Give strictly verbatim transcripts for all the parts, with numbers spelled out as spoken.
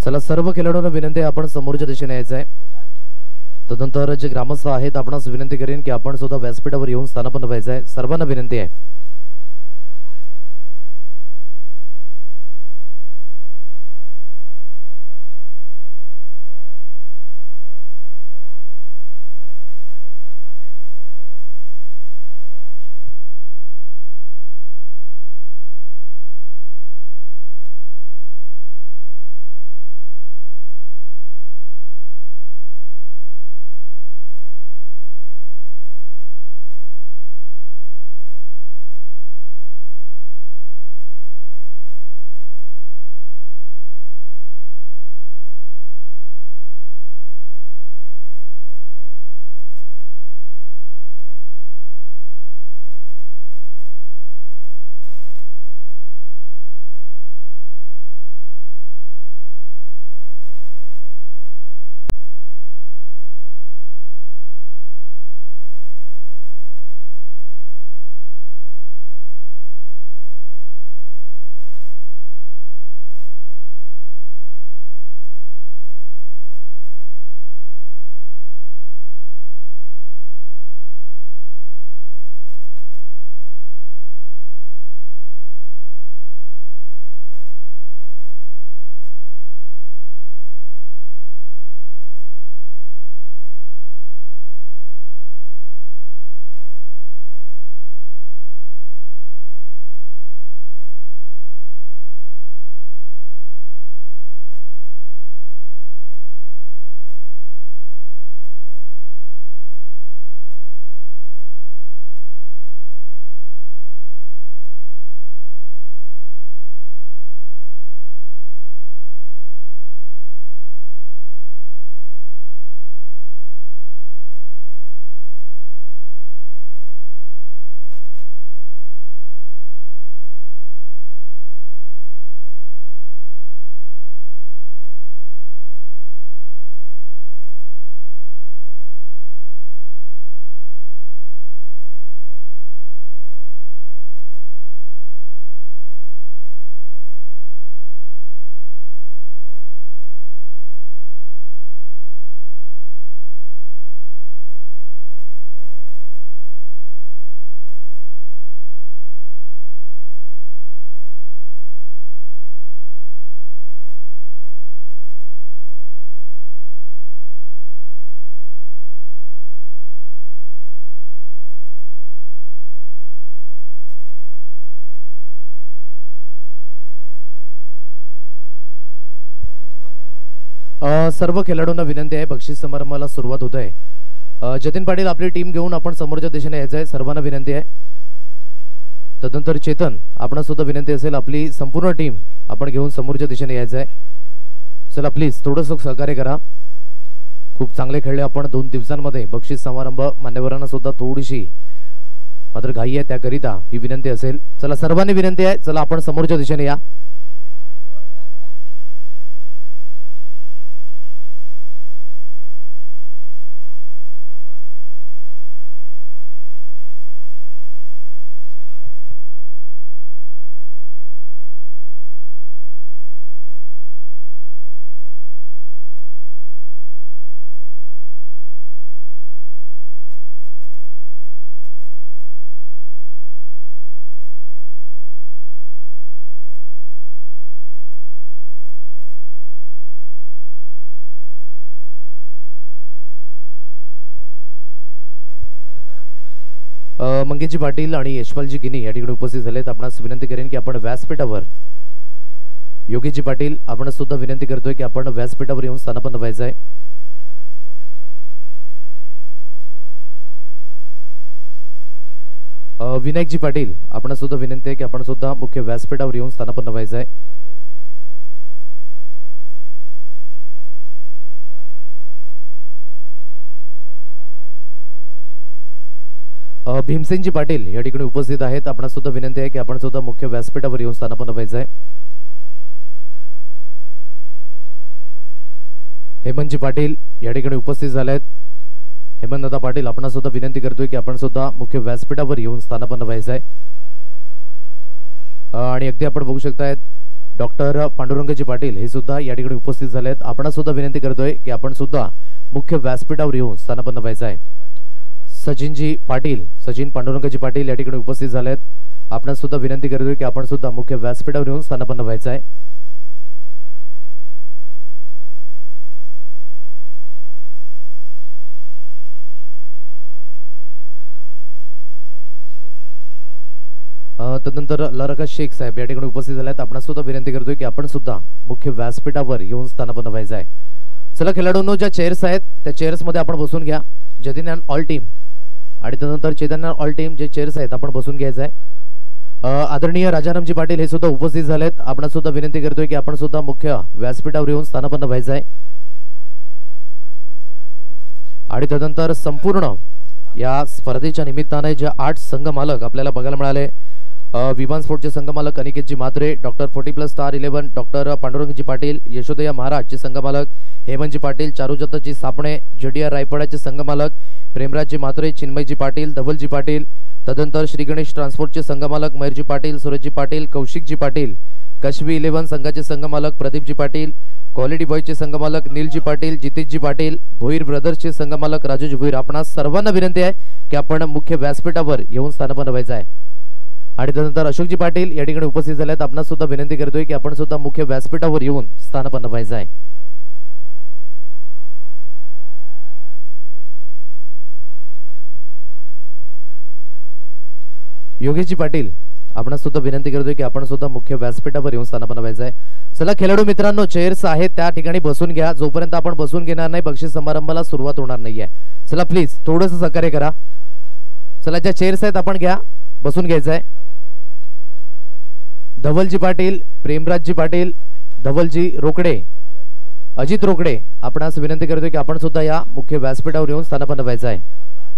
चला सर्व खेळाडूंना विनंती आहे आपण समोरच्या दिशेने यायचं आहे। तदनंतर जे ग्रामस्थ आहेत आपणास विनंती करेन की आपण सुद्धा व्यासपीठावर येऊन स्थानापन्न व्हायचं आहे। सर्वांना विनंती आहे। सर्व खेळाडूंना विनंती आहे बक्षीस समारंभाला सुरुवात होत आहे। जतीन पाटील आपली टीम घेऊन आपण समोरच्या दिशेने यायचं आहे। सर्वांना विनंती आहे। तदनंतर चेतन आपण सुद्धा विनंती असेल आपली संपूर्ण टीम आपण घेऊन समोरच्या दिशेने यायचं आहे। चला प्लीज थोडंसं सहकार्य करा। खूप चांगले खेळले आपण दोन दिवसांमध्ये। बक्षीस समारंभ मान्यवरांना सुद्धा थोडीशी मात्र घाई आहे त्याकरिता ही विनंती असेल। चला सर्वांनी विनंती आहे चला आपण समोरच्या दिशेने या। मंगेशजी पाटील आणि यशपालजी गिनी या ठिकाणी उपस्थित झालेत। आपणास विनंती करेन की आपण व्यासपीठावर योगेशजी पाटील आपण सुद्धा विनंती करतोय की आपण व्यासपीठावर येऊन स्थानापन्न व्हायचं आहे। विनायकजी पाटील आपण सुद्धा विनंती आहे की आपण सुद्धा मुख्य व्यासपीठावर येऊन स्थानापन्न व्हायचं आहे। भीमसेनजी पाटील या ठिकाणी उपस्थित आहेत। आपण सुद्धा विनंती आहे की आपण सुद्धा मुख्य व्यासपीठावर येऊन स्थानापन्न व्हायचं आहे। हेमंतजी पाटील या ठिकाणी उपस्थित झाले आहेत। हेमंतदादा पाटील आपण सुद्धा विनंती करतोय की आपण सुद्धा मुख्य व्यासपीठावर येऊन स्थानापन्न व्हायचं आहे। आणि अगदी आपण बघू शकताय डॉक्टर पांडुरंगजी पाटील हे सुद्धा या ठिकाणी उपस्थित झाले आहेत. आपण सुद्धा विनंती करतोय की आपण सुद्धा मुख्य व्यासपीठावर येऊन स्थानापन्न व्हायचं आहे. सचिनजी पाटील, सचिन पांडुरंगजी पाटील या ठिकाणी उपस्थित झाले आहेत. आपण सुद्धा विनंती करतोय की आपण सुद्धा मुख्य व्यासपीठावर येऊन स्थानापन्न व्हायचं आहे. तदनंतर लरका शेख साहेब या ठिकाणी उपस्थित झाले आहेत. आपण सुद्धा विनंती करतोय की आपण सुद्धा मुख्य व्यासपीठावर येऊन स्थानापन्न व्हायचं आहे. चला खेळाडूंनो, ज्या चेअर्स आहेत त्या चेअर्स मध्ये आपण बसून घ्या. जतीन अँड ऑल टीम आणि त्यानंतर चेतन अँड ऑल टीम जे चेअर्स आहेत आपण बसून घ्यायचं आहे. आदरणीय राजारामजी पाटील हे सुद्धा उपस्थित झालेत. आपण सुद्धा विनंती करतोय की आपण सुद्धा मुख्य व्यासपीठावर येऊन स्थानापन्न व्हायचं आहे. आणि त्यानंतर संपूर्ण या स्पर्धेच्या निमित्ताने जे आठ संघ मालक आपल्याला बघायला मिळाले, विमान स्पोर्टचे संघमालक Aniketji Mhatre, doctor forty plus star eleven doctor Pandurangji Patil, Yashodaya महाराजचे संघमालक हेमंतजी पाटील, चारुजतजी सापणे, जेडीआर रायपडाचे संघमालक प्रेमराजजी म्हात्रे, चिन्मयजी पाटील, धवलजी पाटील, तदनंतर श्री गणेश ट्रान्सपोर्टचे संघमालक मयूरजी पाटील, सूरजजी पाटील, कौशिकजी पाटील, कशवी इलेव्हन संघाचे संघमालक प्रदीपजी पाटील, क्वालिटी बॉयचे संघमालक नीलजी पाटील, जितेशजी पाटील, भोईर ब्रदर्सचे संघमालक राजूजी भोईर. आपणा सर्वांना विनंती आहे की आपण मुख्य व्यासपीठावर येऊन स्थानापन्न व्हायचं आहे. आणि त्यानंतर अशोकजी पाटील या ठिकाणी उपस्थित झाले आहेत. आपण सुद्धा विनंती करतोय की आपण सुद्धा मुख्य व्यासपीठावर येऊन स्थानापन्न व्हायचं आहे. योगेशजी पाटील आपण सुद्धा विनंती करतोय की आपण सुद्धा मुख्य व्यासपीठावर येऊन स्थानापन्न व्हायचं आहे. चला खेळाडू मित्रांनो, चेअर्स आहेत त्या ठिकाणी बसून घ्या. जोपर्यंत आपण बसून घेणार नाही बक्षीस समारंभाला सुरुवात होणार नाहीये. चला प्लीज थोडंसं सहकार्य करा. चला, ज्या चेअर्स आहेत आपण घ्या, बसून घ्यायचं आहे. धवलजी पाटील, प्रेमराजजी पाटील, धवलजी रोकडे, अजित रोकडे, आपण असं विनंती करतोय की आपण सुद्धा या मुख्य व्यासपीठावर येऊन स्थानापन्न व्हायचं आहे.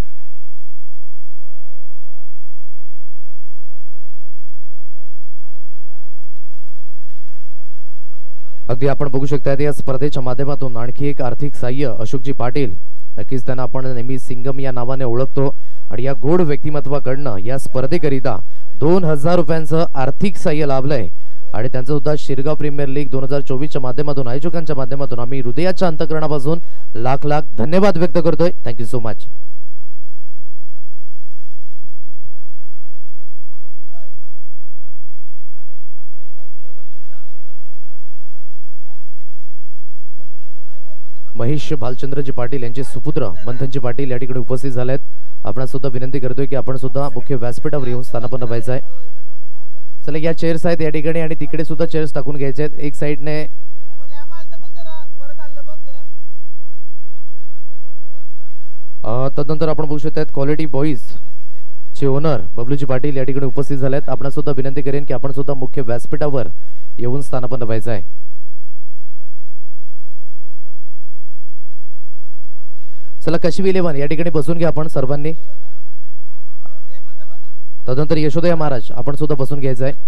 अगदी आपण बघू शकता या स्पर्धेच्या माध्यमातून आणखी एक आर्थिक सहाय्य अशोकजी पाटील, नक्कीच त्यांना आपण नेहमी सिंगम या नावाने ओळखतो आणि या गोड व्यक्तिमत्वाकडनं या स्पर्धेकरिता दोन हजार रुपयांचं आर्थिक सहाय्य लाभलंय. आणि त्यांचं सुद्धा शिरगाव प्रीमियर लीग दोन हजार चोवीसच्या माध्यमातून आयोजकांच्या माध्यमातून आम्ही हृदयाच्या अंतःकरणापासून लाख लाख धन्यवाद व्यक्त करतोय. Thank you so much. Mahesh Bhalchandraji Patil यांचे सुपुत्र मंथनजी पाटील या ठिकाणी उपस्थित झाले आहेत. आपण सुद्धा विनंती करतोय की आपण सुद्धा मुख्य व्यासपीठावर येऊन स्थानापन्न व्हायचं आहे. चला, या चेअर्स आहेत या ठिकाणी आणि तिकडे सुद्धा चेअर्स टाकून घ्यायचे आहेत. एक साइडने तदनंतर आपण बघू शकतात क्वालिटी बॉईज चे ओनर बबलूजी पाटील या ठिकाणी उपस्थित झाले आहेत. आपण सुद्धा विनंती करेन की आपण सुद्धा मुख्य व्यासपीठावर येऊन स्थानापन्न व्हायचं आहे. चला, कशवी इलेव्हन या ठिकाणी बसून घ्या आपण सर्वांनी. तदनंतर यशोदया महाराज आपण सुद्धा बसून घ्यायचं आहे.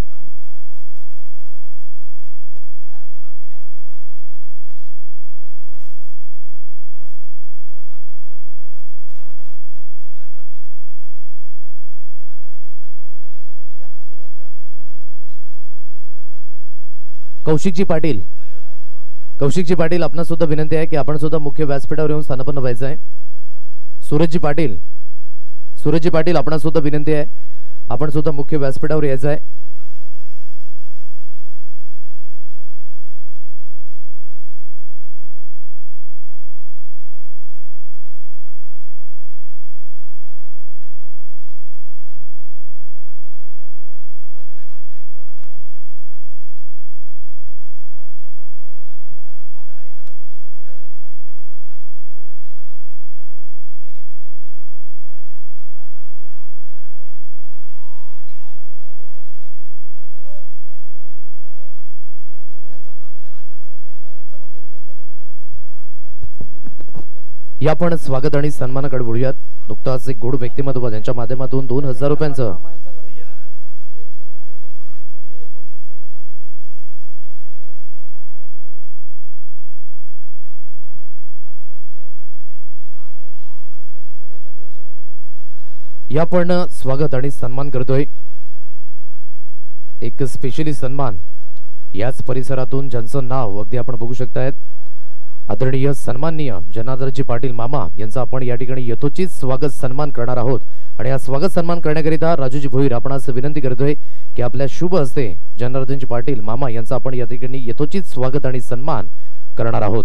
कौशिकजी पाटील, कौशिकजी पाटील आपण सुद्धा विनंती आहे की आपण सुद्धा मुख्य व्यासपीठावर येऊन स्थानापन्न व्हायचं आहे. सूरजजी पाटील, सूरजजी पाटील आपण सुद्धा विनंती आहे आपण सुद्धा मुख्य व्यासपीठावर यायचं आहे. या पण स्वागत आणि सन्मानाकडे बोलूयात. नुकताच एक गोड व्यक्तिमत्व त्यांच्या माध्यमातून दोन हजार रुपयांचं या पण स्वागत आणि सन्मान करतोय. एक स्पेशली सन्मान याच परिसरातून ज्यांचं नाव अगदी आपण बघू शकतायत आदरणीय सन्माननीय जनार्दनजी पाटील मामा यांचा आपण या ठिकाणी यथोचित स्वागत सन्मान करणार आहोत। आणि हा स्वागत सन्मान करण्याकरिता राजूजी भोईर आपणास विनंती करतोय की आपल्या शुभ हस्ते जनार्दनजी पाटील मामा यांचा आपण या ठिकाणी यथोचित स्वागत आणि सन्मान करणार आहोत।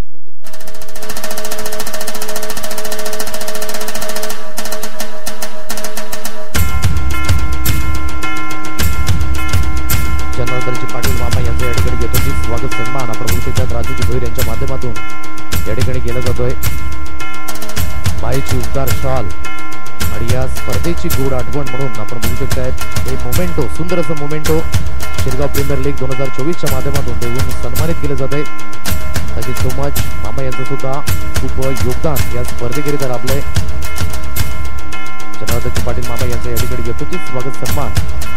जनार्दनजी पाटील मामा यांचा या ठिकाणी यथोचित स्वागत सन्मान आपण बघू शकतात राजूजी भोईर यांच्या माध्यमातून या ठिकाणी केला जातोय। माईची उद्गार शॉल आणि या स्पर्धेची गोड आठवण म्हणून आपण बघू शकतायत हे मोमेंटो, सुंदर असं मोमेंटो शिरगाव प्रीमियर लीग दोन हजार चोवीसच्या माध्यमातून देऊन सन्मानित केले जाते। थँक्यू सो मच मामा यांचं सुद्धा खूप योगदान या स्पर्धेकरिता लाभलंय। जनार्दनजी पाटील मामा यांचा या ठिकाणी यथोचित स्वागत सन्मान।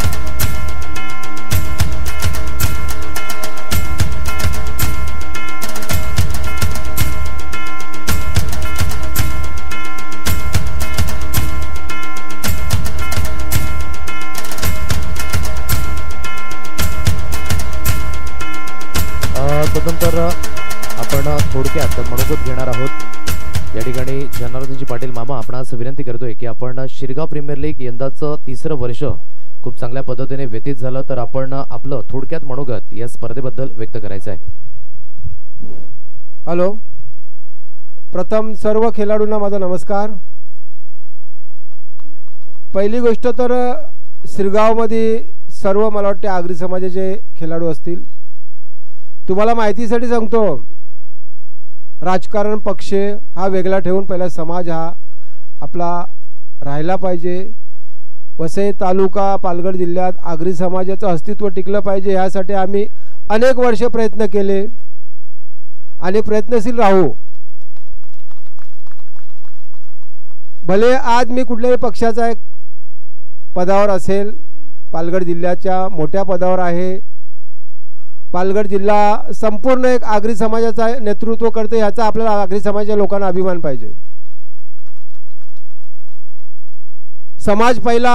तदनंतर आपण थोडक्यात मनोगत घेणार आहोत। या ठिकाणी जनार्दनजी पाटील मामा आपणास विनंती करतोय की आपण शिरगाव प्रीमियर लीग यंदाचं तिसरं वर्ष खूप चांगल्या पद्धतीने व्यतीत झालं तर आपण आपलं थोडक्यात मनोगत या स्पर्धेबद्दल व्यक्त करायचं आहे। हॅलो, प्रथम सर्व खेळाडूंना माझा नमस्कार। पहिली गोष्ट तर शिरगावमध्ये सर्व मला वाटते आगरी समाजाचे खेळाडू असतील। तुम्हाला माहितीसाठी सांगतो, राजकारण पक्ष हा वेगळा ठेवून पहिला समाज हा आपला राहिला पाहिजे। वसई तालुका पालघर जिल्ह्यात आगरी समाजाचं अस्तित्व टिकलं पाहिजे यासाठी आम्ही अनेक वर्ष प्रयत्न केले आणि प्रयत्नशील राहू। भले आज मी कुठल्याही पक्षाचा एक पदावर असेल, पालघर जिल्ह्याच्या मोठ्या पदावर आहे, पालघर जिल्हा संपूर्ण एक आगरी समाजाचा नेतृत्व करते, याचा आपल्याला आगरी समाजाच्या लोकांना अभिमान पाहिजे। समाज पहिला,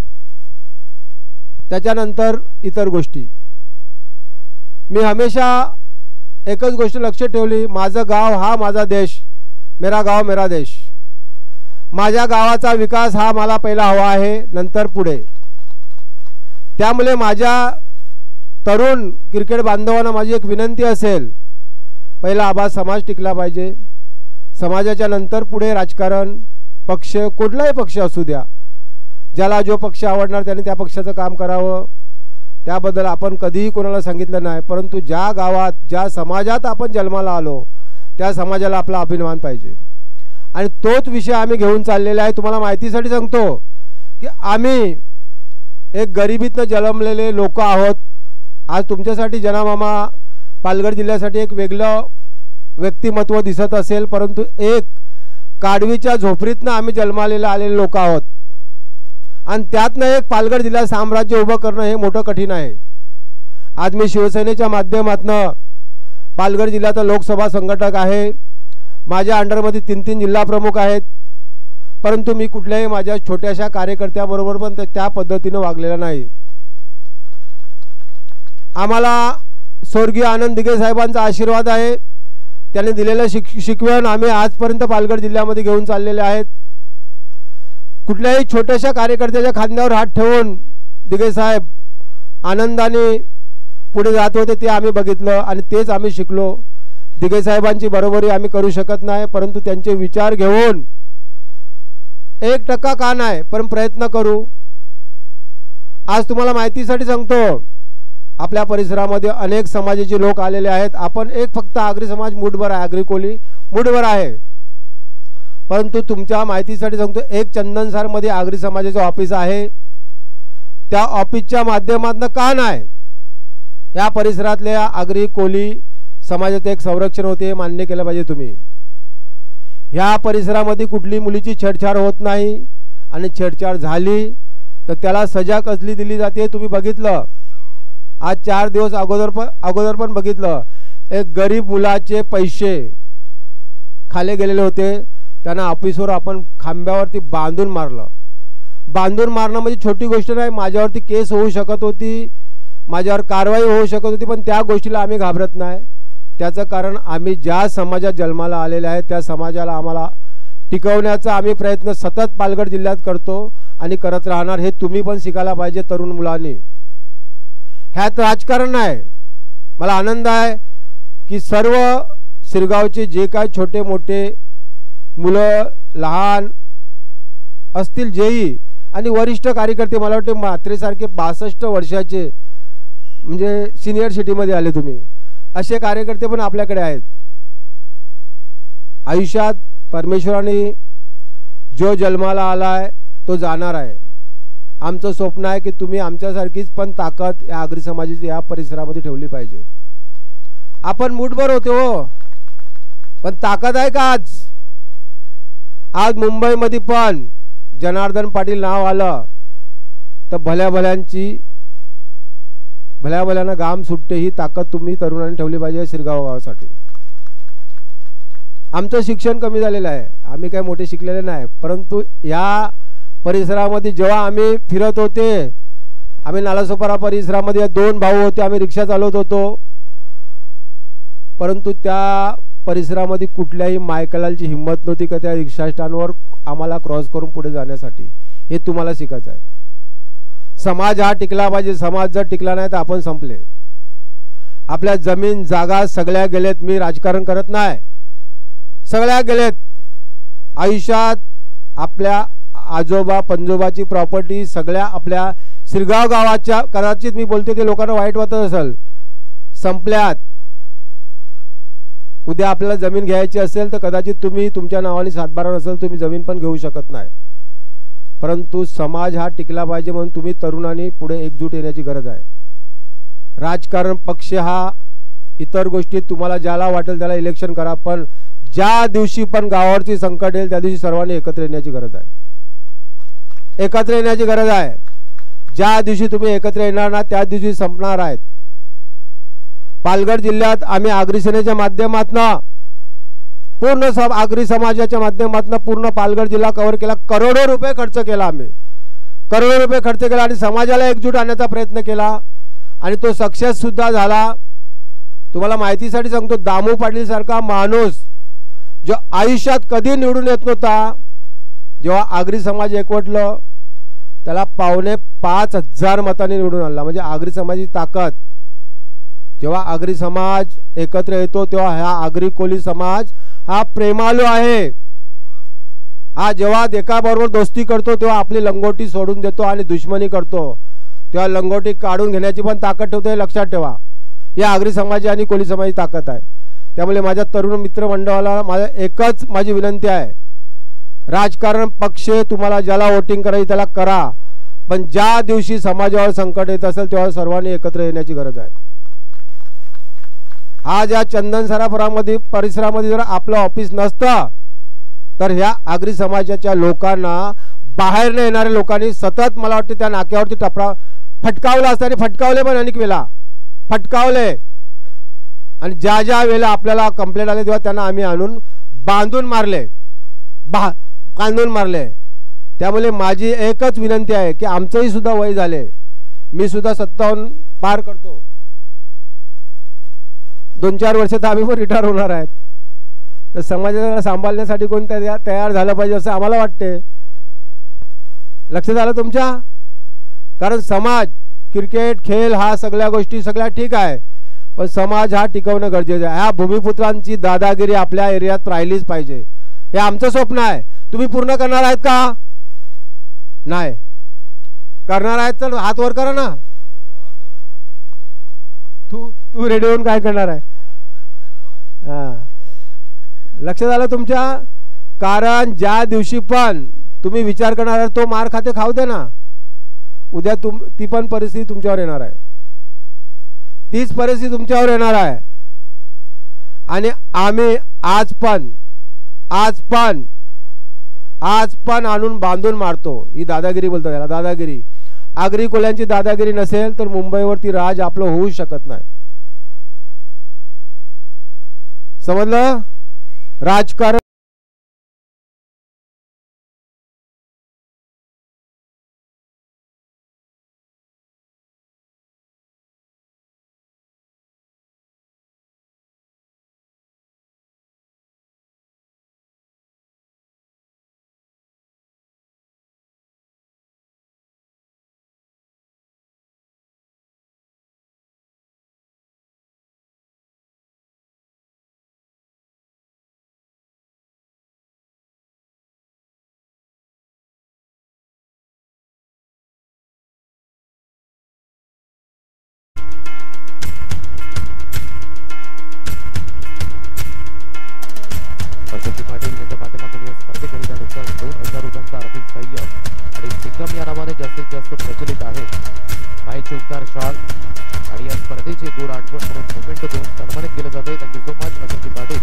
त्याच्यानंतर इतर गोष्टी। मी हमेशा एकच गोष्ट लक्षात ठेवली, माझं गाव हा माझा देश, मेरा गाव मेरा देश। माझ्या गावाचा विकास हा मला पहिला हवा आहे, नंतर पुढे। त्यामुळे माझ्या तरुण क्रिकेट बांधवांना माझी एक विनंती असेल, पहिला आबा समाज टिकला पाहिजे, समाजाच्या नंतर पुढे राजकारण, पक्ष, कुठलाही पक्ष असू द्या, ज्याला जो पक्ष आवडणार त्याने त्या पक्षाचं काम करावं। त्याबद्दल आपण कधीही कोणाला सांगितलं नाही, परंतु ज्या गावात ज्या समाजात आपण जन्माला आलो त्या समाजाला आपला अभिमान पाहिजे आणि तोच विषय आम्ही घेऊन चाललेला आहे। तुम्हाला माहितीसाठी सांगतो की आम्ही एक गरिबीतनं जन्मलेले लोक आहोत। आज तुमच्यासाठी जनामामा पालघर जिल्ह्यासाठी एक वेगळं व्यक्तिमत्व दिसत असेल, परंतु एक काडवीच्या झोपडीतनं आम्ही जन्मालेले आलेले लोक आहोत आणि त्यातनं एक पालघर जिल्हा साम्राज्य उभं करणं हे मोठं कठीण आहे। आज मी शिवसेनेच्या माध्यमातून पालघर जिल्ह्याचा लोकसभा संघटक आहे, माझ्या अंडरमध्ये तीन तीन जिल्हा प्रमुख आहेत, परंतु मी कुठल्याही माझ्या छोट्याशा कार्यकर्त्याबरोबर पण त्या पद्धतीने वागलेला नाही। आम्हाला स्वर्गीय आनंद दिघे साहेबांचा आशीर्वाद आहे, त्यांनी दिलेलं शिक शिकवण आम्ही आजपर्यंत पालघर जिल्ह्यामध्ये घेऊन चाललेले आहेत। कुठल्याही छोट्याशा कार्यकर्त्याच्या खांद्यावर हात ठेवून दिघे साहेब आनंदाने पुढे जात होते ते आम्ही बघितलं आणि तेच आम्ही शिकलो। दिघे साहेबांची बरोबरी आम्ही करू शकत नाही, परंतु त्यांचे विचार घेऊन एक टक्का का नाही पण प्रयत्न करू। आज तुम्हाला माहितीसाठी सांगतो, आपल्या परिसरामध्ये अनेक समाजाचे लोक आलेले आहेत। आपण एक फक्त आगरी समाज मुठभर आहे, आगरी कोली मुठभर आहे, परंतु तुमच्या माहितीसाठी सांगतो एक चंदनसार मध्ये आगरी समाजाचे ऑफिस आहे। त्या ऑफिसच्या माध्यमातून का नाही या परिसरातल्या आगरी कोली समाजाचे एक संरक्षण होते, मान्य केलं पाहिजे तुम्ही। ह्या परिसरामध्ये कुठली मुलीची छेडछाड होत नाही आणि छेडछाड झाली तर त्याला सजा कसली दिली जाते तुम्ही बघितलं। आज चार दिवस अगोदर पण अगोदर पण बघितलं, एक गरीब मुलाचे पैसे खाले गेलेले होते, त्यांना ऑफिसवर आपण खांब्यावरती बांधून मारलं। बांधून मारणं म्हणजे छोटी गोष्ट नाही, माझ्यावरती केस होऊ शकत होती, माझ्यावर कारवाई होऊ शकत होती, पण त्या गोष्टीला आम्ही घाबरत नाही. त्याचं कारण आम्ही ज्या समाजात जन्माला आलेले आहे त्या समाजाला आम्हाला टिकवण्याचा आम्ही प्रयत्न सतत पालघर जिल्ह्यात करतो आणि करत राहणार. हे तुम्ही पण शिकायला पाहिजे तरुण मुलांनी. ह्यात राजकारण नाही. मला आनंद आहे की सर्व शिरगावचे जे काय छोटे मोठे मुलं लहान असतील जेही आणि वरिष्ठ कार्यकर्ते, मला वाटते म्हात्रेसारखे बासष्ट वर्षाचे म्हणजे सिनियर सिटीमध्ये आले तुम्ही, असे कार्यकर्ते पण आपल्याकडे आहेत. आयुष्यात परमेश्वराने जो जन्माला आलाय तो जाणार आहे. आमचं स्वप्न आहे की तुम्ही आमच्यासारखीच पण ताकद या आगरी समाजाची या परिसरामध्ये ठेवली पाहिजे. आपण मुठभर होते हो, पण ताकद आहे का आज? आज मुंबईमध्ये पण जनार्दन पाटील नाव आलं तर भल्या भल्यांची भल्या भल्यांना घाम सुटते. ही ताकद तुम्ही तरुणांनी ठेवली पाहिजे शिरगाव गावासाठी. आमचं शिक्षण कमी झालेलं आहे, आम्ही काही मोठे शिकलेले नाही, परंतु या परिसरामध्ये जेव्हा आम्ही फिरत होते, आम्ही नालासोपारा परिसरामध्ये दोन भाऊ होते, आम्ही रिक्षा चालवत होतो, परंतु त्या परिसरामध्ये कुठल्याही मायकलालची हिंमत नव्हती का त्या रिक्षा स्टँडवर आम्हाला क्रॉस करून पुढे जाण्यासाठी. हे तुम्हाला शिकायचं आहे. समाज हा टिकला पाहिजे. समाज जर टिकला नाही तर आपण संपले. आपल्या जमीन जागा सगळ्या गेलेत. मी राजकारण करत नाही, सगळ्या गेलेत. आयुष्यात आपल्या आजोबा पंजोबाची प्रॉपर्टी सगळ्या आपल्या शिरगाव गावाच्या, कदाचित मी बोलते ते लोकांना वाईट वाटत असेल, संपल्यात. उद्या आपल्याला जमीन घ्यायची असेल तर कदाचित तुम्ही तुमच्या नावाने सातबारा नसेल, तुम्ही जमीन पण घेऊ शकत नाही. परंतु समाज हा टिकला पाहिजे म्हणून तुम्ही तरुणांनी पुढे एकजूट येण्याची गरज आहे. राजकारण पक्ष हा इतर गोष्टी तुम्हाला ज्याला वाटेल त्याला इलेक्शन करा, पण ज्या दिवशी पण गावावरची संकट येईल त्या दिवशी सर्वांनी एकत्र येण्याची गरज आहे. एकत्र येण्याची गरज आहे. ज्या दिवशी तुम्ही एकत्र येणार ना त्या दिवशी संपणार आहेत. पालघर जिल्ह्यात आम्ही आगरी सेनेच्या माध्यमातून पूर्ण सब आगरी समाजाच्या माध्यमातून पूर्ण पालघर जिल्हा कव्हर केला. करोडो रुपये खर्च केला, आम्ही करोडो रुपये खर्च केला आणि समाजाला एकजूट आणण्याचा प्रयत्न केला आणि तो सक्सेस सुद्धा झाला. तुम्हाला माहितीसाठी सांगतो, दामू पाटील सारखा माणूस जो आयुष्यात कधी निवडून येत नव्हता, जेव्हा आगरी समाज एकवटलं त्याला पावणे पाच हजार मतांनी निवडून आणला. म्हणजे आगरी समाजाची ताकद. जेव्हा आगरी समाज एकत्र येतो तेव्हा हा आगरी कोली समाज हा प्रेमाळू आहे. हा जेव्हा एकाबरोबर दोस्ती करतो तेव्हा आपली लंगोटी सोडून देतो आणि दुश्मनी करतो, तेव्हा लंगोटी काढून घेण्याची पण ताकद ठेवतो. हे लक्षात ठेवा. या आगरी समाज आणि कोली समाजाची ताकद आहे. त्यामुळे माझ्या तरुण मित्र मंडळाला माझा एकच माझी विनंती आहे, राजकारण पक्ष तुम्हाला ज्याला वोटिंग करायची त्याला करा, पण ज्या दिवशी समाजावर संकट येत असेल तेव्हा सर्वांनी एकत्र येण्याची गरज आहे. आज या चंदन सराफरामध्ये परिसरामध्ये जर आपलं ऑफिस नसतं तर ह्या आगरी समाजाच्या लोकांना, बाहेर न येणाऱ्या लोकांनी सतत मला वाटतं त्या नाक्यावरती टपरा फटकावला असतं आणि फटकावले पण अनेक वेळा फटकावले. आणि ज्या ज्या वेळेला आपल्याला कंप्लेंट आले तेव्हा त्यांना आम्ही आणून बांधून मारले, बा बांधून मारले. त्यामुळे माझी एकच विनंती आहे की आमचंही सुद्धा वय झाले, मी सुद्धा सत्तावन्न पार करतो, दोन चार वर्षात आम्ही पण रिटायर होणार आहेत. तर समाजाला सांभाळण्यासाठी कोण तयार झालं पाहिजे असं आम्हाला वाटते. लक्षात आलं तुमच्या? कारण समाज, क्रिकेट खेळ हा सगळ्या गोष्टी सगळ्या ठीक आहे, पण समाज हा टिकवणं गरजेचं आहे. ह्या भूमिपुत्रांची दादागिरी आपल्या एरियात राहिलीच पाहिजे. हे आमचं स्वप्न आहे. तुम्ही पूर्ण करणार आहेत का? नाही करणार आहेत तर हात वर करा ना. तू तू रेडी होऊन काय करणार आहे? हा, लक्षात आलं तुमच्या? कारण ज्या दिवशी पण तुम्ही विचार करणार आहे तो मार खाते खाऊ दे ना, उद्या तुम ती पण परिस्थिती तुमच्यावर येणार आहे, तीच परिस्थिती तुमच्यावर येणार आहे. आणि आम्ही आज पण आज पण आज पण आणून बांधून मारतो. ही दादागिरी बोलतात याला, दादागिरी. आगरी कोल्यांची दादागिरी नसेल तर मुंबईवरती राज आपलं होऊ शकत नाही. समजलं? राजकारण त्यांचा दोन हजार रुपयांचा आर्थिक सहाय्य आणि सिंगम या नावाने जास्तीत जास्त प्रचलित आहे माई चौकदार शॉल आणि या स्पर्धेचे गोड आठवण म्हणून मोमेंट देऊन सन्मानित केलं जाते. Thank you so much Ashokji Patil.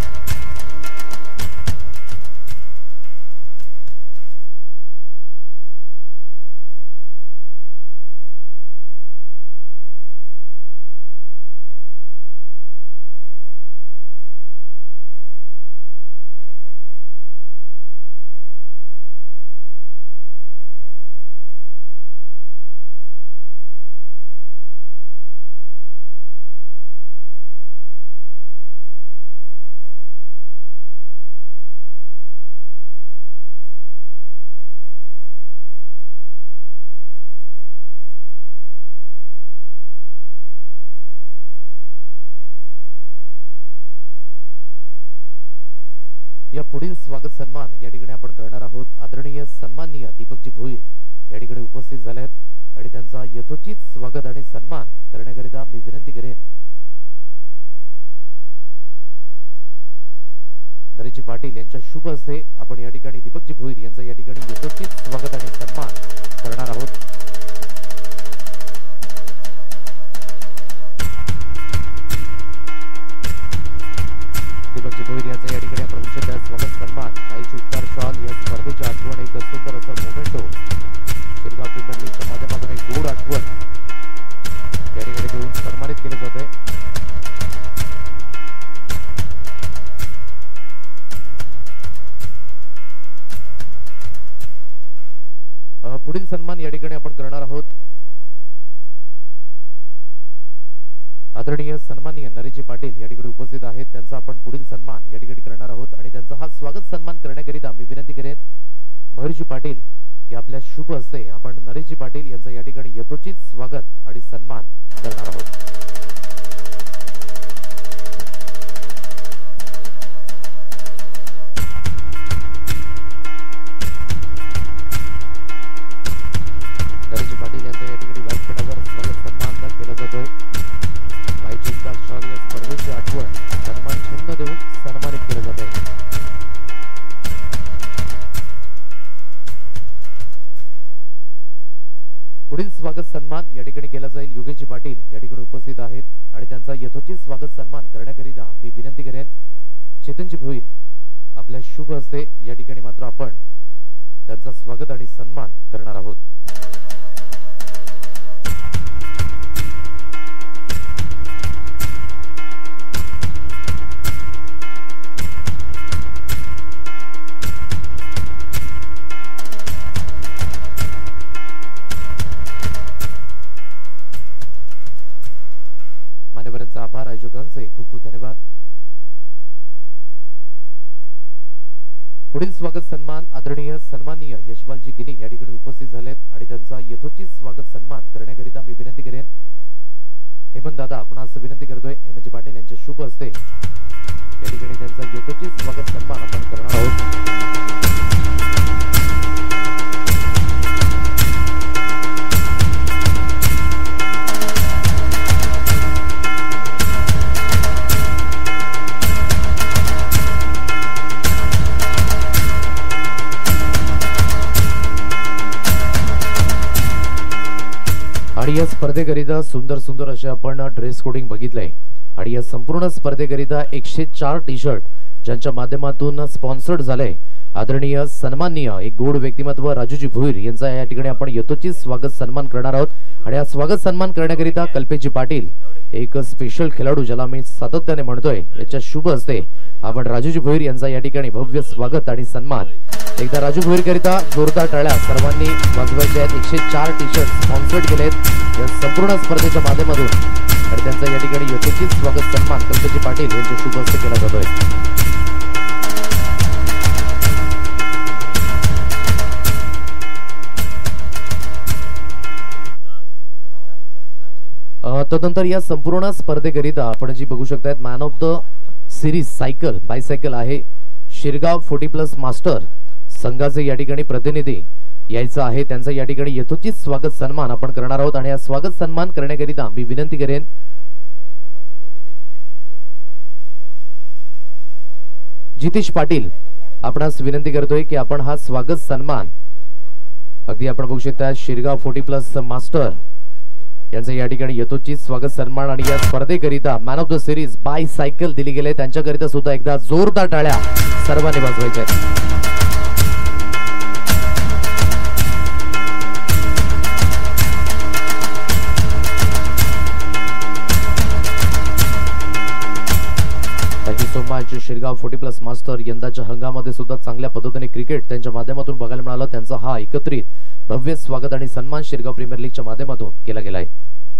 या पुढील स्वागत सन्मान या ठिकाणी आपण करणार आहोत. आदरणीय सन्माननीय दीपकजी भोईर या ठिकाणी उपस्थित झाले आहेत आणि त्यांचा यथोचित स्वागत आणि सन्मान करण्याकरिता मी विनंती करेन नरेशजी पाटील यांच्या शुभ हस्ते आपण या ठिकाणी दीपकजी भोईर यांचा या ठिकाणी यथोचित स्वागत आणि सन्मान करणार आहोत. दीपकजी भोईर यांचा या ठिकाणी आपण उच्चत्या स्वागत सन्मान माईची उत्तर शॉल या स्पर्धेची आठवण एक सुंदर असं मोमेंटो शिरगाव प्रीमियर लीगच्या माध्यमातून एक गोड आठवण या ठिकाणी देऊन सन्मानित केले जाते. पुढील सन्मान या ठिकाणी आपण करणार आहोत. आदरणीय सन्माननीय नरेशजी पाटील या ठिकाणी उपस्थित आहेत. त्यांचा आपण पुढील सन्मान या ठिकाणी करणार आहोत आणि त्यांचा हा स्वागत सन्मान करण्याकरिता मी विनंती करेन मयूरजी पाटील की आपल्या शुभ हस्ते आपण नरेशजी पाटील यांचा या ठिकाणी यथोचित स्वागत आणि सन्मान करणार आहोत. नरेशजी पाटील यांचा या ठिकाणी व्यासपीठावर स्वागत सन्मान केला जातोय. या स्पर्धेची आठवण सन्मान चिन्ह देऊन सन्मानित केले जाते. पुढील स्वागत सन्मान या ठिकाणी केला जाईल. योगेशजी पाटील या ठिकाणी उपस्थित आहेत आणि त्यांचा यथोचित स्वागत सन्मान करण्याकरिता मी विनंती करेन चेतनजी भोईर आपल्या शुभ हस्ते या ठिकाणी मात्र आपण त्यांचा स्वागत आणि सन्मान करणार आहोत. मान्यवरांचा आभार. आयोजकांचे खूप खूप धन्यवाद. पुढील स्वागत सन्मान आदरणीय सन्माननीय यशपालजी गिनी या ठिकाणी उपस्थित झालेत आणि त्यांचा यथोचित स्वागत सन्मान करण्याकरिता मी विनंती करेन हेमंत दादा आपणास विनंती करतोय हेमंतजी पाटील यांच्या शुभ हस्ते या ठिकाणी त्यांचा यथोचित स्वागत सन्मान आपण करणार आहोत. आणि या स्पर्धेकरिता सुंदर सुंदर असे आपण ड्रेस कोडिंग बघितलंय आणि या संपूर्ण स्पर्धेकरिता एकशे चार टी शर्ट ज्यांच्या माध्यमातून स्पॉन्सर्ड झाले आदरणीय सन्माननीय एक गोड व्यक्तिमत्व राजूजी भोईर यांचा या ठिकाणी आपण यथोचित स्वागत सन्मान करणार आहोत. आणि हा स्वागत सन्मान करण्याकरिता कल्पेशजी पाटील एक स्पेशल खेळाडू ज्याला मी सातत्याने म्हणतोय याच्या शुभ हस्ते आपण राजूजी भोईर यांचा या ठिकाणी भव्य स्वागत आणि सन्मान. एकदा राजू भोईर करिता जोरदार टाळ्या सर्वांनी वाजवायच्या आहेत. एकशे चार टी शर्ट स्पॉन्सर्ड केलेत या संपूर्ण स्पर्धेच्या माध्यमातून आणि त्यांचा या ठिकाणी यथोचित स्वागत सन्मान कल्पेशजी पाटील यांच्या शुभ हस्ते केला जातोय. तदनंतर या संपूर्ण स्पर्धेकरिता आपण जी बघू शकतात man of the series cycle bicycle आहे शिरगाव फोर्टी प्लस मास्टर संघाचे या ठिकाणी प्रतिनिधी यायचा आहे. त्यांचा या ठिकाणी यथोचित स्वागत सन्मान आपण करणार आहोत आणि या स्वागत सन्मान करण्याकरिता मी विनंती करेन जितेश पाटील आपणास विनंती करतोय की आपण हा स्वागत सन्मान अगदी आपण बघू शकता शिरगाव फोर्टी प्लस मास्टर यांचं या ठिकाणी यथोचित स्वागत सन्मान आणि या स्पर्धेकरिता man of the series bicycle दिली गेले त्यांच्याकरिता सुद्धा एकदा जोरदार टाळ्या सर्वांनी वाजवायच्या आहेत. शिरगाव फोर्टी प्लस मास्टर यंदाच्या हंगामामध्ये सुद्धा चांगल्या पद्धतीने क्रिकेट त्यांच्या माध्यमातून बघायला मिळालं. त्यांचा हा एकत्रित भव्य स्वागत आणि सन्मान शिरगाव प्रीमियर लीगच्या माध्यमातून केला गेला आहे.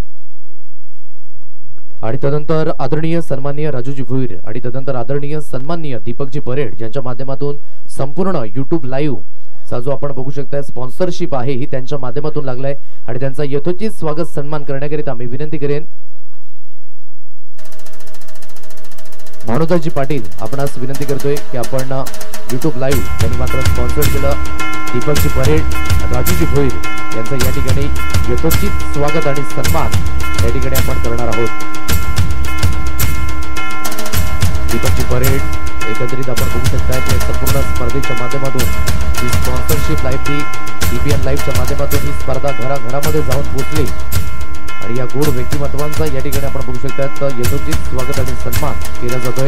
आणि तदनंतर आदरणीय सन्माननीय राजूजी भुईर आणि तदनंतर आदरणीय सन्माननीय दीपकजी परेड यांच्या माध्यमातून संपूर्ण युट्यूब लाईव्ह चा जो आपण बघू शकता स्पॉन्सरशिप आहे ही त्यांच्या माध्यमातून लागलाय आणि त्यांचा यथोचित स्वागत सन्मान करण्याकरिता मी विनंती करेन भानुदाजी पाटील आपणास विनंती करतोय की आपण युट्यूब लाईव्ह त्यांनी मात्र स्पॉन्सर केलं. दीपकजी परेड राजूजी भोईर यांचं या ठिकाणी यथोचित स्वागत आणि सन्मान या ठिकाणी आपण करणार आहोत. दीपकजी परेड एकत्रित आपण बघू शकता की संपूर्ण स्पर्धेच्या माध्यमातून ही स्पॉन्सरशिप लाईव्ह ती डीबीएन लाईव्हच्या माध्यमातून ही स्पर्धा घराघरामध्ये जाऊन पोहोचली आणि या गोड व्यक्तिमत्वांचा या ठिकाणी आपण बघू शकता यथोचित स्वागत आणि सन्मान केला जातोय.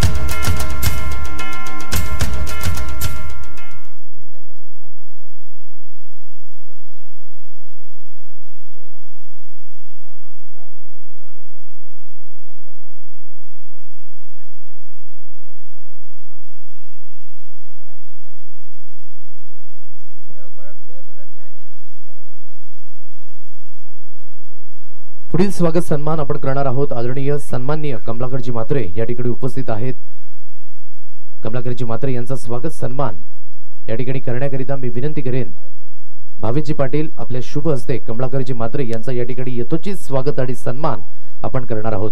पुढील स्वागत सन्मान आपण करणार आहोत. आदरणीय सन्माननीय कमलाकरजी म्हात्रे या ठिकाणी उपस्थित आहेत. कमलाकरजी म्हात्रे यांचा स्वागत सन्मान या ठिकाणी करण्याकरिता मी विनंती करेन भावेशजी पाटील आपल्या शुभ हस्ते कमलाकरजी म्हात्रे यांचा या ठिकाणी यथोचित स्वागत आणि सन्मान आपण करणार आहोत.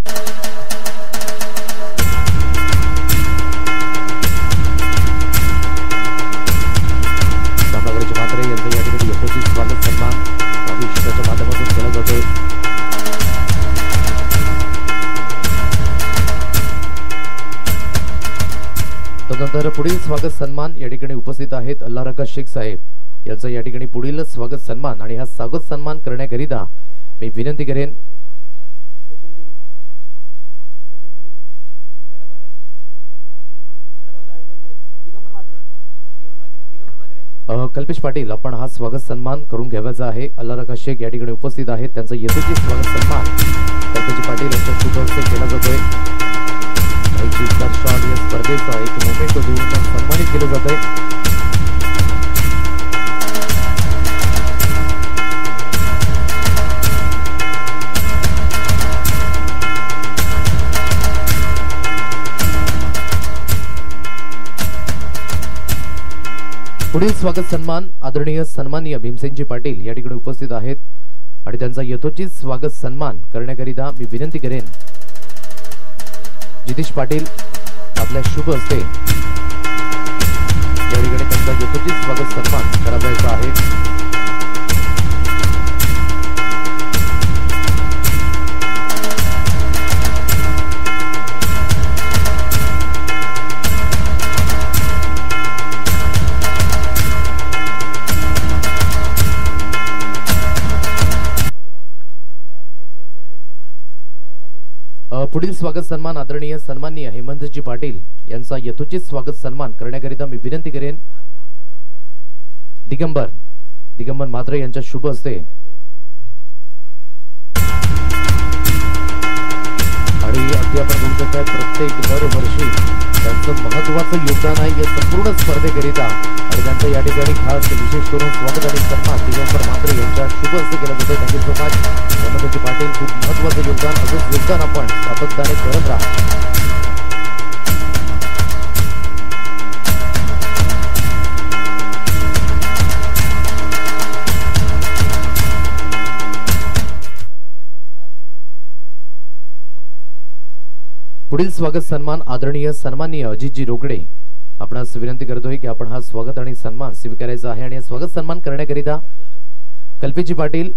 कमलाकरजी म्हात्रे यांचा या ठिकाणी यथोचित स्वागत सन्मान भावेशच्या माध्यमातून केला जातोय. तदनंतर पुढील स्वागत सन्मान या ठिकाणी उपस्थित आहेत अल्लाह रका शेख साहेब यांचा या ठिकाणी पुढील स्वागत सन्मान आणि हा स्वागत सन्मान करण्याकरिता मी विनंती करेन कल्पेश पाटील आपण हा स्वागत सन्मान करून घ्यायचा आहे. अल्लाह रका शेख या ठिकाणी उपस्थित आहेत त्यांचा यथोचित स्वागत सन्मान कल्पेश पाटील यांच्या शुभ हस्ते केला जातोय. स्पर्धेचा एक मोमेंट देऊन सन्मानित केले जात आहे. पुढील स्वागत सन्मान आदरणीय सन्माननीय भीमसेनजी पाटील या ठिकाणी उपस्थित आहेत आणि त्यांचा यथोचित स्वागत सन्मान करण्याकरिता मी विनंती करेन जितेश पाटील आपल्या शुभ हस्ते या ठिकाणी त्यांचा यथोचित स्वागत सन्मान करायचा आहे. पुढील स्वागत सन्मान आदरणीय सन्माननीय हेमंतजी पाटील यांचा यथोचित स्वागत सन्मान करण्याकरिता मी विनंती करेन दिगंबर दिगंबर म्हात्रे यांच्या शुभ हस्ते आणि अगदी आपण बघू शकता प्रत्येक दरवर्षी त्यांचं महत्वाचं योगदान आहे या संपूर्ण स्पर्धेकरिता आणि त्यांचं या ठिकाणी खास विशेष करून स्वागत आणि सन्मान दिगंबर म्हात्रे यांच्या शुभ हस्ते केला जातो. Thank you so much Hemantji Patil खूप महत्वाचं योगदान असंच योगदान आपण सातत्याने करत राहा. पुढील स्वागत सन्मान आदरणीय सन्माननीय अजितजी रोकडे आपणास विनंती करतोय की आपण हा स्वागत आणि सन्मान स्वीकारायचा आहे आणि स्वागत सन्मान करण्याकरिता कल्पेशजी पाटील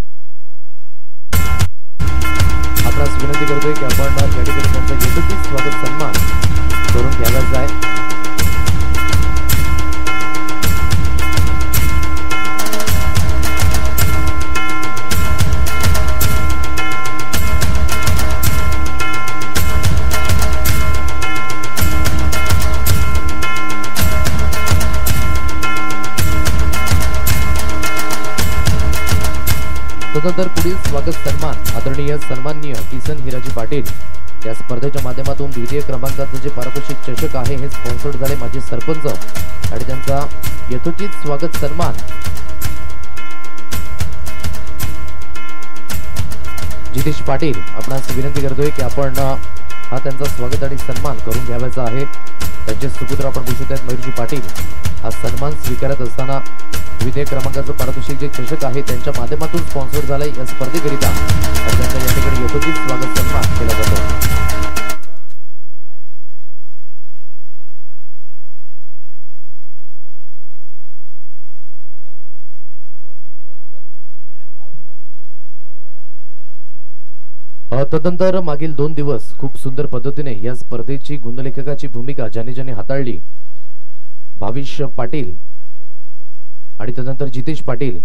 आपणास विनंती करतोय की आपण या ठिकाणी त्यांचा यथोचित स्वागत सन्मान करून घ्यायचा आहे. तदनंतर पुढील स्वागत सन्मान आदरणीय सन्माननीय किसन हिराजी पाटील या स्पर्धेच्या माध्यमातून द्वितीय क्रमांकाचं जे पारितोषिक चषक आहे हे स्पॉन्सर्ड झाले माजी सरपंच आणि त्यांचा यथोचित स्वागत सन्मान जितेश पाटील आपणास विनंती करतोय की आपण हा त्यांचा स्वागत आणि सन्मान करून घ्यायचा आहे। त्यांचे सुपुत्र आपण बघू शकतात मयूरजी पाटील हा सन्मान स्वीकारत असताना द्वितीय क्रमांकाचं पारितोषिक जे चषक आहे त्यांच्या माध्यमातून स्पॉन्सर्ड झालंय या स्पर्धेकरिता आणि त्यांचा या ठिकाणी यथोचित स्वागत सन्मान केला जातो। तदनंतर मागील दोन दिवस खूप सुंदर पद्धतीने या स्पर्धेची गुणलेखकाची भूमिका ज्यांनी ज्यांनी हाताळली भाविश पाटील आणि तदनंतर जितेश पाटील